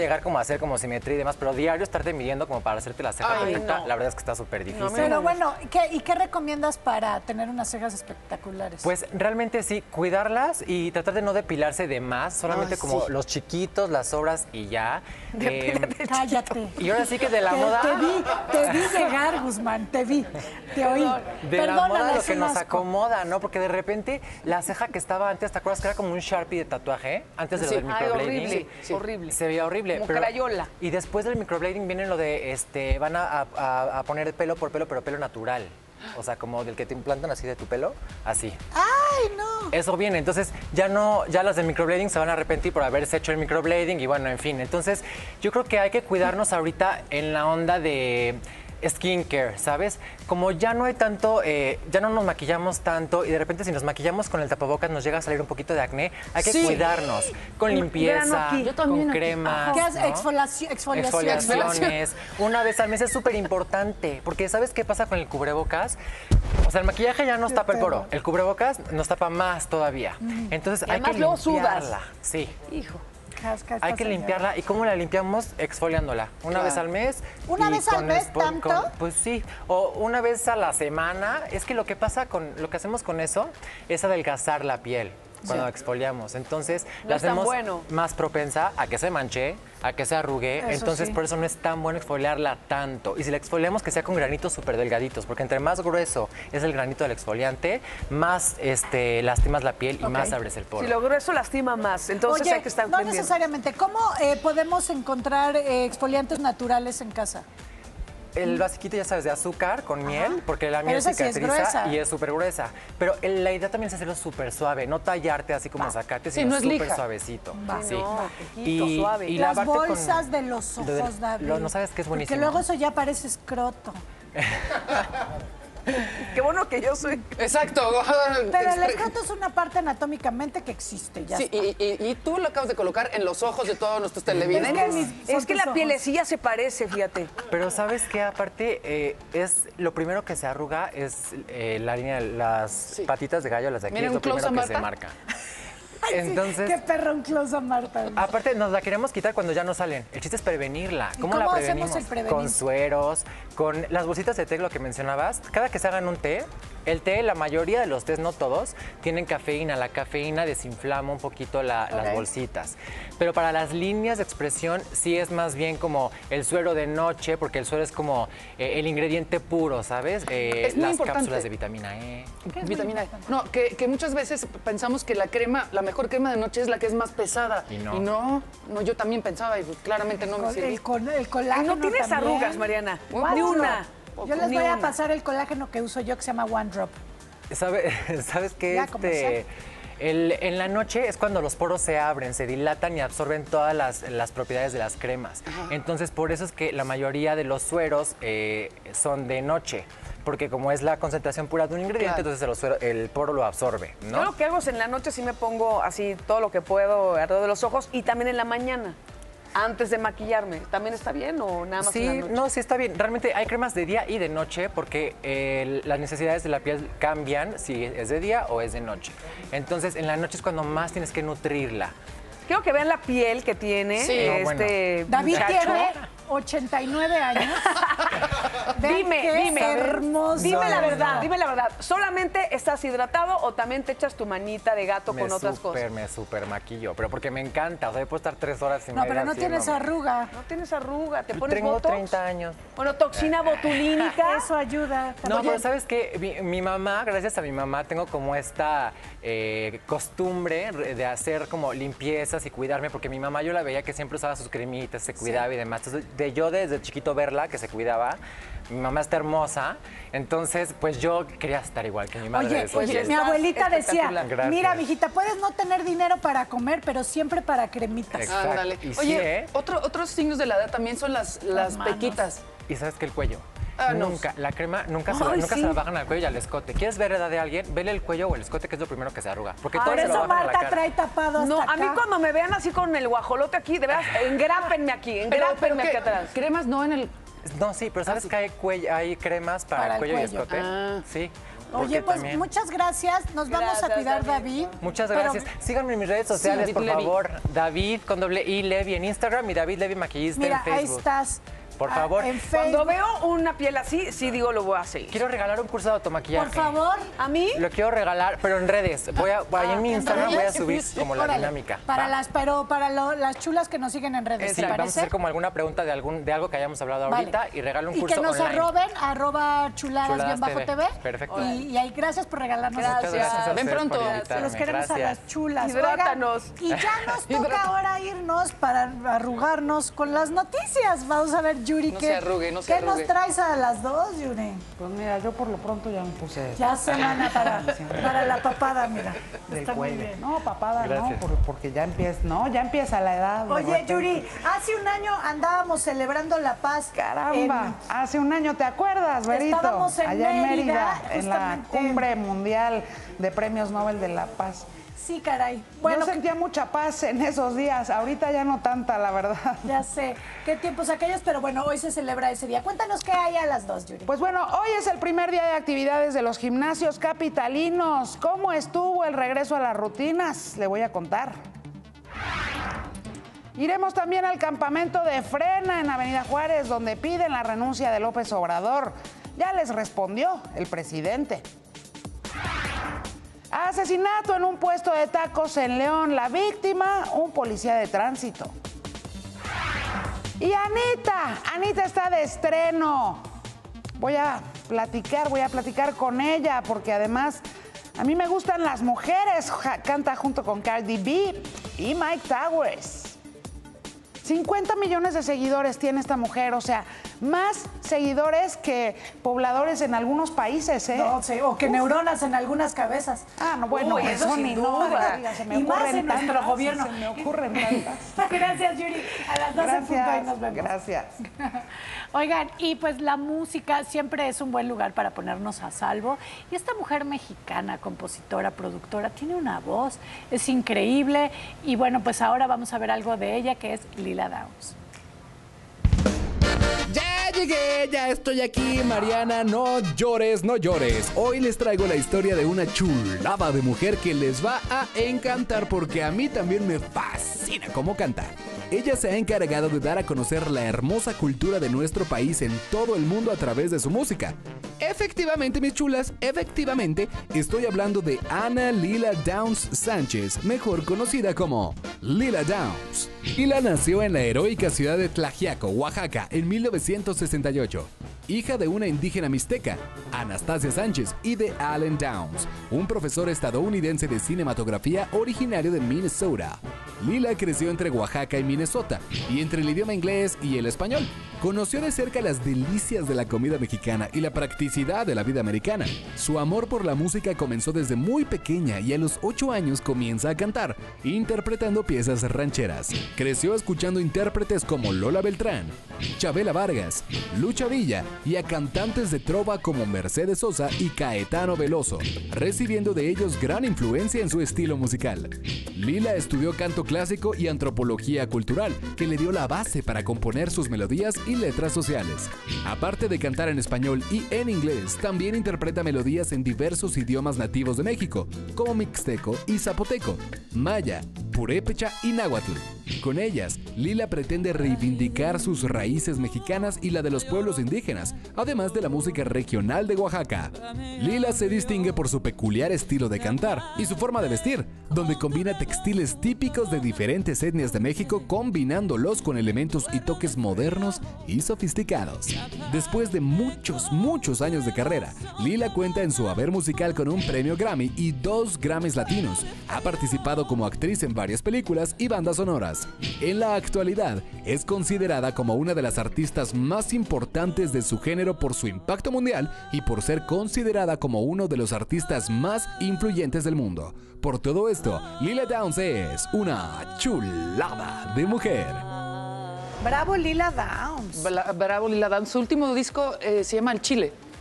llegar como a hacer como simetría y demás, pero diario estarte midiendo como para hacerte la ceja Ay, perfecta, no. la verdad es que está súper difícil. Pero bueno, ¿qué, ¿y qué recomiendas para tener unas cejas espectaculares? Pues realmente sí, cuidarlas y tratar de no depilarse de más, solamente Ay, como sí. los chiquitos, las sobras y ya. Eh, Cállate. y ahora sí que de la Te, moda... te vi, te vi llegar, Guzmán, te vi, te oí. De la Perdóname, moda lo es que un nos asco. acomoda, ¿no? Porque de repente la ceja que estaba antes, ¿te acuerdas que era como un Sharpie de tatuaje? Antes de Sí. lo del Ay, microblading. horrible, sí. horrible. Se veía horrible. Como crayola. Y después del microblading viene lo de, este, van a, a- a poner pelo por pelo, pero pelo natural. O sea, como del que te implantan así de tu pelo, así. ¡Ay, no! Eso viene, entonces ya no, ya las del microblading se van a arrepentir por haberse hecho el microblading y bueno, en fin. Entonces, yo creo que hay que cuidarnos ahorita en la onda de skincare, ¿sabes? Como ya no hay tanto, eh, ya no nos maquillamos tanto y de repente si nos maquillamos con el tapabocas nos llega a salir un poquito de acné, hay que Sí. cuidarnos con Grano limpieza, aquí. Yo también con aquí. cremas. ¿Qué haces? ¿no? Exfoliación. Exfoliación. Exfoliaciones. Una vez al mes es súper importante, porque ¿sabes qué pasa con el cubrebocas? O sea, el maquillaje ya nos tapa el poro, el cubrebocas nos tapa más todavía. Entonces Y hay que además luego sudas. limpiarla. Sí. Hijo. Casca, Hay esta que señora. limpiarla. ¿Y cómo la limpiamos? Exfoliándola. Una Claro. vez al mes. ¿Una y vez al con mes, espo- tanto? con- pues sí. O una vez a la semana. Es que lo que pasa con, lo que hacemos con eso es adelgazar la piel cuando exfoliamos. Entonces, No la es tan hacemos bueno. más propensa a que se manche, a que se arrugue. Eso Entonces, sí. por eso no es tan bueno exfoliarla tanto. Y si la exfoliamos, que sea con granitos súper delgaditos, porque entre más grueso es el granito del exfoliante, más este, lastimas la piel y Ok. más abres el poro. Si lo grueso lastima más, entonces Oye, hay que estar no pendiente. necesariamente. ¿Cómo eh, podemos encontrar eh, exfoliantes naturales en casa? El basiquito, ya sabes, de azúcar con miel, porque la Pero miel esa sí es cicatriza gruesa. y es súper gruesa. Pero el- la idea también es hacerlo súper suave, no tallarte así como sacarte, Sí, sino no es súper lija. suavecito. Va. Sí. No, poquito, suave. Las lavarte con- bolsas de los lo de- ojos, David. lo- no sabes que es buenísimo. Porque luego eso ya parece escroto. Qué bueno que yo soy. Exacto. Pero el Expre- escroto es una parte anatómicamente que existe, ya Sí, está. y, y- y tú lo acabas de colocar en los ojos de todos nuestros Es que televidentes. mis- Es son que tus la ojos. pielecilla se parece, fíjate. Pero sabes que aparte eh, es lo primero que se arruga es eh, la línea, las patitas de gallo, las de aquí, Miren, es lo un close primero a que se Marta. marca. Ay, sí, Entonces, qué perro un close a Marta. aparte, nos la queremos quitar cuando ya no salen. El chiste es prevenirla. ¿Y ¿Cómo, la cómo hacemos prevenimos? el prevenir? Con sueros, con las bolsitas de té, lo que mencionabas. Cada que se hagan un té, el té, la mayoría de los tés, no todos, tienen cafeína. La cafeína desinflama un poquito la- las bolsitas. Pero para las líneas de expresión, sí es más bien como el suero de noche, porque el suero es como eh, el ingrediente puro, ¿sabes? Eh, Es muy las importante. cápsulas de vitamina E. Vitamina E. No, que, que muchas veces pensamos que la crema, la mejor crema de noche es la que es más pesada. Y no. Y no, no, yo también pensaba y pues, claramente no me Con- sirvió. el, con- el Ay, colágeno no tienes también. arrugas, Mariana. Cuatro. Ni una. Yo les Ni voy a una. pasar el colágeno que uso yo, que se llama One Drop. ¿Sabe- ¿Sabes qué? Ya, Este, comercial. el- en la noche es cuando los poros se abren, se dilatan y absorben todas las, las propiedades de las cremas. Entonces, por eso es que la mayoría de los sueros eh, son de noche. Porque como es la concentración pura de un ingrediente, Claro. entonces el, suero- el poro lo absorbe, ¿no? Yo lo que hago es en la noche sí me pongo así todo lo que puedo alrededor de los ojos y también en la mañana, antes de maquillarme. ¿También está bien o nada más Sí, en la noche? no, sí está bien. Realmente hay cremas de día y de noche porque eh, las necesidades de la piel cambian si es de día o es de noche. Entonces, en la noche es cuando más tienes que nutrirla. Quiero que vean la piel que tiene Sí. No, bueno. este David muchacho. tiene ochenta y nueve años. Vean Dime, qué dime, hermoso. dime la No, verdad, no. dime la verdad. ¿Solamente estás hidratado o también te echas tu manita de gato me con otras super, cosas? Me súper maquillo, pero porque me encanta. O sea, yo puedo estar tres horas y No, media pero no tienes haciéndome. arruga. No tienes arruga, te pones Tengo botox. treinta años. Bueno, toxina botulínica. Eso ayuda. No, Oye, pero ¿sabes qué? Mi, mi mamá, gracias a mi mamá, tengo como esta eh, costumbre de hacer como limpiezas y cuidarme, porque mi mamá yo la veía que siempre usaba sus cremitas, se cuidaba y demás. Entonces, de yo desde chiquito verla, que se cuidaba, mi mamá está hermosa, entonces pues yo quería estar igual que mi madre. Oye, de su oye, piel. mi estás abuelita decía, espectacular. Gracias. mira, mijita, puedes no tener dinero para comer, pero siempre para cremitas. Exacto. Ándale. Y sí, Oye, ¿eh? otro- otros signos de la edad también son las, las manos. pequitas. Y sabes que el cuello. Ah, no. nunca, la crema nunca, se, la- Ay, nunca sí. se la bajan al cuello y al escote. ¿Quieres ver la edad de alguien? Vele el cuello o el escote, que es lo primero que se arruga. Porque Por todo se lo eso bajan a la Marta cara. trae tapado hasta No, a mí acá. cuando me vean así con el guajolote aquí, de veras, engrápenme aquí, Pero, pero engrápenme ¿qué? aquí atrás. Cremas no en el... No, sí, pero ¿sabes que hay, cuello, hay cremas para, Para el el cuello, y cuello. escote? Ah. Sí. Oye, pues también. muchas gracias. Nos vamos Gracias, a cuidar, David. David. Muchas Pero- gracias. Síganme en mis redes sociales, David por Levy. favor. David con doble I Levy en Instagram y David Levy Maquillista Mira, en ahí Facebook. estás. Por Ah, favor. en Cuando Facebook. veo una piel así, sí digo lo voy a seguir. Quiero regalar un curso de automaquillaje. Por favor. ¿A mí? Lo quiero regalar, pero en redes. Voy a, ahí en mi ¿en Instagram voy a redes? subir como la Órale, dinámica. Para ¿va? las, pero para lo- las chulas que nos siguen en redes, Sí, ¿te vamos a parece? hacer como alguna pregunta de algún de algo que hayamos hablado Vale. ahorita y regalo un y curso que nos online. arroben, arroba chuladas, Chuladas bien bajo T V. T V. Perfecto. Y, y ahí, gracias por regalarnos Gracias. Muchas gracias a Ven ustedes pronto. por Gracias. invitarme. Los queremos a Gracias. las chulas. Hidrátanos. Oigan, y ya nos toca Hidrátanos. ahora irnos para arrugarnos con las noticias. Vamos a ver, Yuri, No ¿qué, se arrugue, no se ¿qué arrugue. nos traes a las dos, Yuri? Pues mira, yo por lo pronto ya me puse Ya semana para, para la papada, mira. del Está muy cuello. bien. No, papada Gracias. no, por- porque ya empieza, no, ya empieza la edad. de Oye, repente. Yuri, hace un año andábamos celebrando la paz. Caramba, en- hace un año, ¿te acuerdas, Berito? Estábamos en Allá en Mérida, Mérida, en la justamente. cumbre mundial de premios Nobel de la Paz. Sí, caray. Bueno, Yo sentía mucha paz en esos días, ahorita ya no tanta, la verdad. ya sé qué tiempos aquellos, pero bueno, hoy se celebra ese día. Cuéntanos qué hay a las dos, Yuri. Pues bueno, hoy es el primer día de actividades de los gimnasios capitalinos. ¿Cómo estuvo el regreso a las rutinas? Le voy a contar. Iremos también al campamento de Frena en Avenida Juárez, donde piden la renuncia de López Obrador. Ya les respondió el presidente. Asesinato en un puesto de tacos en León. La víctima, un policía de tránsito. Y Anita, Anita está de estreno. Voy a platicar, voy a platicar con ella, porque además a mí me gustan las mujeres. Ja- Canta junto con Cardi B y Mike Towers. cincuenta millones de seguidores tiene esta mujer, o sea, más seguidores que pobladores en algunos países, ¿eh? No sé, o que neuronas en algunas cabezas. Ah, no, bueno, Uy, eso, eso ni sin no, duda. diga, se me Y más ocurren en nuestro tantas, gobierno. Se me ocurren tantas. Gracias, Yuri. A las doce punto ahí nos Gracias, vemos. gracias. Oigan, y pues la música siempre es un buen lugar para ponernos a salvo. Y esta mujer mexicana, compositora, productora, tiene una voz, es increíble. Y bueno, pues ahora vamos a ver algo de ella, que es Lila Downs. Ya llegué, ya estoy aquí, Mariana, no llores, no llores. Hoy les traigo la historia de una chulada de mujer que les va a encantar porque a mí también me fascina cómo canta. Ella se ha encargado de dar a conocer la hermosa cultura de nuestro país en todo el mundo a través de su música. Efectivamente, mis chulas, efectivamente, estoy hablando de Ana Lila Downs Sánchez, mejor conocida como Lila Downs. Lila nació en la heroica ciudad de Tlaxiaco, Oaxaca, en mil novecientos sesenta y ocho. Hija de una indígena mixteca, Anastasia Sánchez, y de Allen Downs, un profesor estadounidense de cinematografía originario de Minnesota. Lila creció entre Oaxaca y Minnesota, y entre el idioma inglés y el español. Conoció de cerca las delicias de la comida mexicana y la practicidad de la vida americana. Su amor por la música comenzó desde muy pequeña y a los ocho años comienza a cantar, interpretando piezas rancheras. Creció escuchando intérpretes como Lola Beltrán, Chabela Vargas, Lucha Villa y a cantantes de trova como Mercedes Sosa y Caetano Veloso, recibiendo de ellos gran influencia en su estilo musical. Lila estudió canto clásico y antropología cultural, que le dio la base para componer sus melodías y letras sociales. Aparte de cantar en español y en inglés, también interpreta melodías en diversos idiomas nativos de México, como mixteco y zapoteco, maya, purépecha y náhuatl. Con ellas, Lila pretende reivindicar sus raíces mexicanas y la de los pueblos indígenas, además de la música regional de Oaxaca. Lila se distingue por su peculiar estilo de cantar y su forma de vestir, donde combina textiles típicos de diferentes etnias de México, combinándolos con elementos y toques modernos y sofisticados. Después de muchos, muchos años de carrera, Lila cuenta en su haber musical con un premio Grammy y dos Grammys latinos. Ha participado como actriz en varias películas y bandas sonoras. En la actualidad, es considerada como una de las artistas más importantes de su género por su impacto mundial y por ser considerada como uno de los artistas más influyentes del mundo. Por todo esto, Lila Downs es una chulada de mujer. Bravo, Lila Downs. Bla- Bravo, Lila Downs. Su último disco eh, se llama El Chile.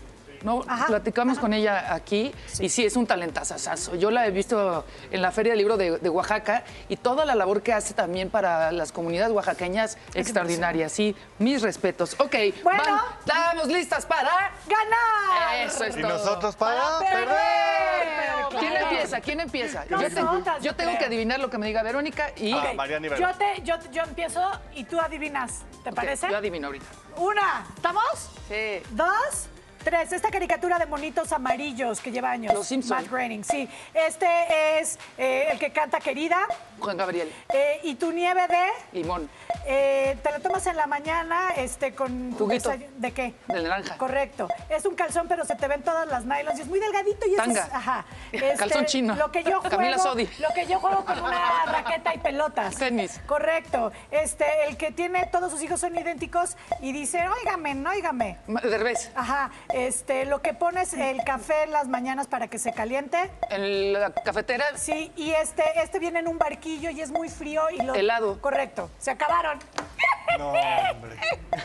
¿no? Ajá, Platicamos ajá. con ella aquí y sí, es un talentazazazo. Yo la he visto en la Feria del Libro de, de Oaxaca y toda la labor que hace también para las comunidades oaxaqueñas, extraordinaria. Sí, mis respetos. Ok, Bueno. van, estamos listas para... ¡Ganar! Eso es Y todo. nosotros para perder. perder. ¿Quién empieza? ¿Quién empieza? Yo, te- Nosotras, yo yo tengo creo. que adivinar lo que me diga Verónica y... Ah, Mariana y Vero. Yo, te, yo, yo empiezo y tú adivinas. ¿Te Ok, parece? yo adivino ahorita. Una. ¿Estamos? Sí. Dos. Tres. Esta caricatura de monitos amarillos que lleva años. Los Simpson. Matt Groening, sí. Este es eh, el que canta Querida. Juan Gabriel, Eh, y tu nieve de... limón, eh, te la tomas en la mañana este, con... Juguito. desay- ¿De qué? de naranja. Correcto. Es un calzón, pero se te ven todas las nylons y es muy delgadito. Y eso Tanga. es, ajá. Este, Calzón chino. Lo que yo juego, Camila Sodi. Lo que yo juego con una raqueta y pelotas. Tenis. Correcto. Este, el que tiene, todos sus hijos son idénticos y dice, óigame, no óigame. Ma- Derbez, Ajá. Este, lo que pones el café en las mañanas para que se caliente. en la cafetera, Sí, y este, este viene en un barquillo y es muy frío y lo... Helado. Correcto. Se acabaron. No, hombre.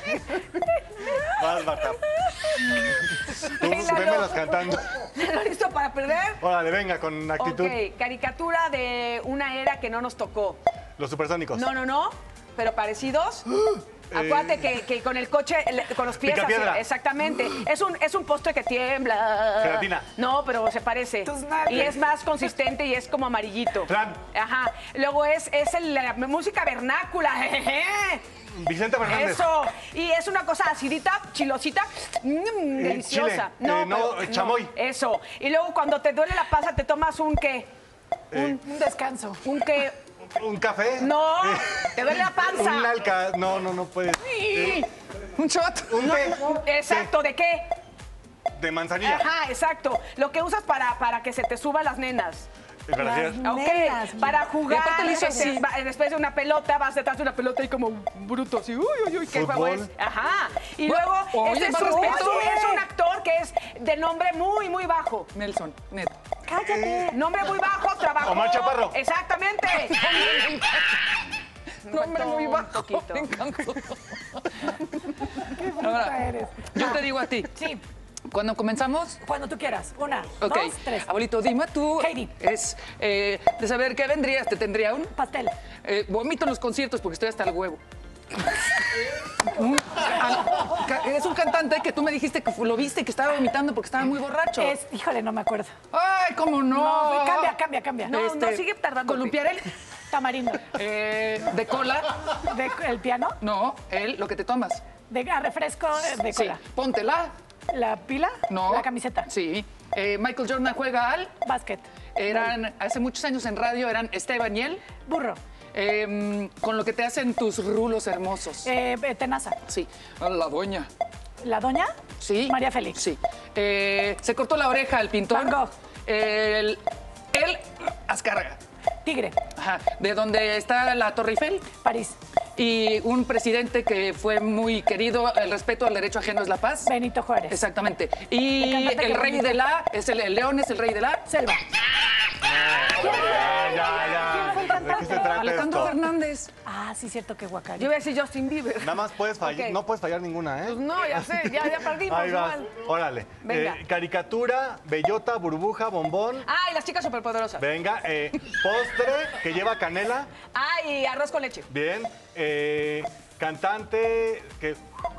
Vas, Marta. Tú vémelas cantando. ¿Listo para perder? Órale, venga, con actitud. Ok, caricatura de una era que no nos tocó. Los supersónicos. No, no, no, pero parecidos. Acuérdate que, que con el coche, le- con los pies así, Picapiedra. exactamente. Es un, es un postre que tiembla. Gelatina. No, pero se parece. Tus nalgas. Y es más consistente y es como amarillito. Flan. Ajá. Luego es, es el- la música vernácula. jejeje. Vicente Fernández. Eso. Y es una cosa acidita, chilosita, mm, deliciosa. chile. Eh, no, pero- chamoy. Eso. Y luego cuando te duele la panza te tomas un qué. Eh, Un descanso. Un qué. ¿Un café? No, Eh, te duele la panza. Un alca. No, no, no puede. Eh, un shot. un té. Exacto, ¿de qué? De manzanilla. Ajá, exacto. Lo que usas para, para que se te suban las nenas. Gracias. Las- Ok, Nenas. para jugar. Y aparte le hizo este, así. va- después de una pelota, vas detrás de una pelota y como bruto, así. Uy, uy, uy, ¿qué juego Fútbol. es? Ajá. Y Bueno, luego, oye, este es, más un, respeto. es un- es un actor que es de nombre muy, muy bajo. Nelson, Ned. Cállate. Nombre muy bajo, trabajó. Omar Chaparro. Exactamente. Nombre muy un bajo. poquito. Me encantó. Qué bruta Ahora, eres. yo te digo a ti. Sí, Cuando comenzamos, cuando tú quieras. Una, ok. dos, tres. Abuelito, dime tú. Heidi. Es eh, de saber qué vendrías. ¿Te tendría un? Pastel. Eh, vomito en los conciertos porque estoy hasta el huevo. Un- al- ca- es un cantante que tú me dijiste que fu- lo viste y que estaba vomitando porque estaba muy borracho. Es, híjole, no me acuerdo. Ay, cómo no. No, cambia, cambia, cambia. No, no, sigue tardando. Columpiarel. Tamarindo. Eh, de cola. De, ¿El piano? No, él, lo que te tomas. De ah, refresco eh, de Sí, cola. póntela. ¿La pila? No. La camiseta. Sí. Eh, Michael Jordan juega al. Básquet. Eran, hace muchos años en radio, eran Esteban y él. Burro. Eh, con lo que te hacen tus rulos hermosos. Eh, eh, tenaza. Sí. La doña. ¿La doña? Sí. María Félix. Sí. Eh, se cortó la oreja al pintor. Van Gogh. El, él, Azcárraga. Tigre. Ajá. De donde está la Torre Eiffel. París. Y un presidente que fue muy querido, el respeto al derecho ajeno es la paz. Benito Juárez. Exactamente. Me Y encanta que el lo rey digas. de la, es el, el león es el rey de la. Selva. Ya, ya, ¿Quién fue el ya. ¿De qué se cantante? trata Alejandro esto? Fernández. Ah, sí, cierto que guacario. Yo iba a decir Justin Bieber. Nada más puedes fallar, Ok. no puedes fallar ninguna, ¿eh? Pues no, ya sé, ya, ya perdimos. Ahí vas. igual. Órale. Venga. Eh, caricatura, bellota, burbuja, bombón. Ay, las chicas superpoderosas. Venga, eh, postre que lleva canela. Ay, arroz con leche. Bien. Eh, cantante que.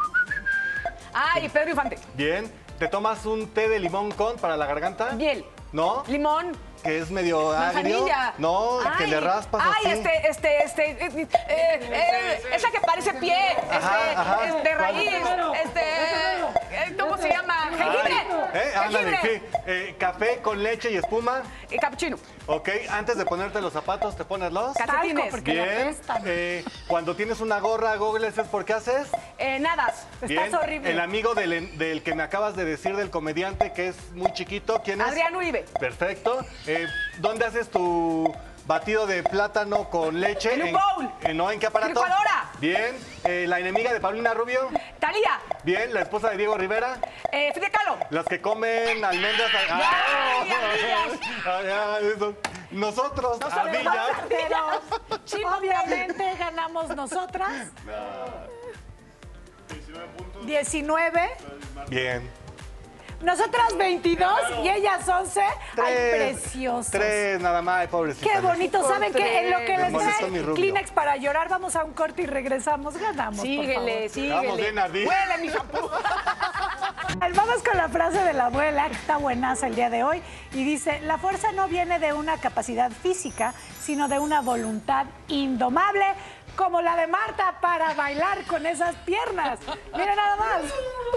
Ay, Pedro Infante. Bien. ¿Te tomas un té de limón con para la garganta? Miel. ¿No? Limón. Que es medio agrio. Manzanilla. No, que Ay, le raspas Ay, así. este, este, este. eh, eh, eh, esa que parece pie. Ajá, este, ajá. es de raíz. Este. eh, ¿Cómo se llama? Jengibre. ¿Eh? Ándale, Jengibre. sí. Eh, café con leche y espuma. Eh, Cappuccino. Ok, antes de ponerte los zapatos, ¿te pones los? Calcetines. porque la Bien. apestan. Eh, cuando tienes una gorra, gogles, ¿es por qué haces? Eh, nadas. Bien. horrible. El amigo del, del que me acabas de decir, del comediante que es muy chiquito, ¿quién es? Adrián Uribe. Perfecto. Eh, ¿Dónde haces tu batido de plátano con leche? En un bowl. eh, ¿No? ¿En qué aparato? Licuadora. Bien. Eh, la enemiga de Paulina Rubio. Talía. Bien. La esposa de Diego Rivera. Eh, Frida Kahlo. Las que comen almendras. Ya, ¡Ah! ardillas. Ah, ya, eso. Nosotros, ardillas. Pero obviamente ganamos nosotras. diecinueve. Bien. Nosotras veintidós y ellas once. Tres. Ay, preciosos. Tres, nada más, pobrecita. Qué bonito. ¿Saben qué? En lo que les Hermosos son mi trae rubio. Kleenex para llorar, vamos a un corte y regresamos. Ganamos, Síguele, por favor. síguele. Vamos bien, Ardí. Huele, mi shampoo. Vamos con la frase de la abuela, que está buenaza el día de hoy, y dice, la fuerza no viene de una capacidad física, sino de una voluntad indomable, como la de Marta para bailar con esas piernas. Mira nada más.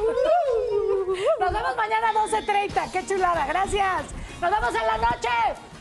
Nos vemos mañana a doce treinta. Qué chulada, gracias. Nos vemos en la noche.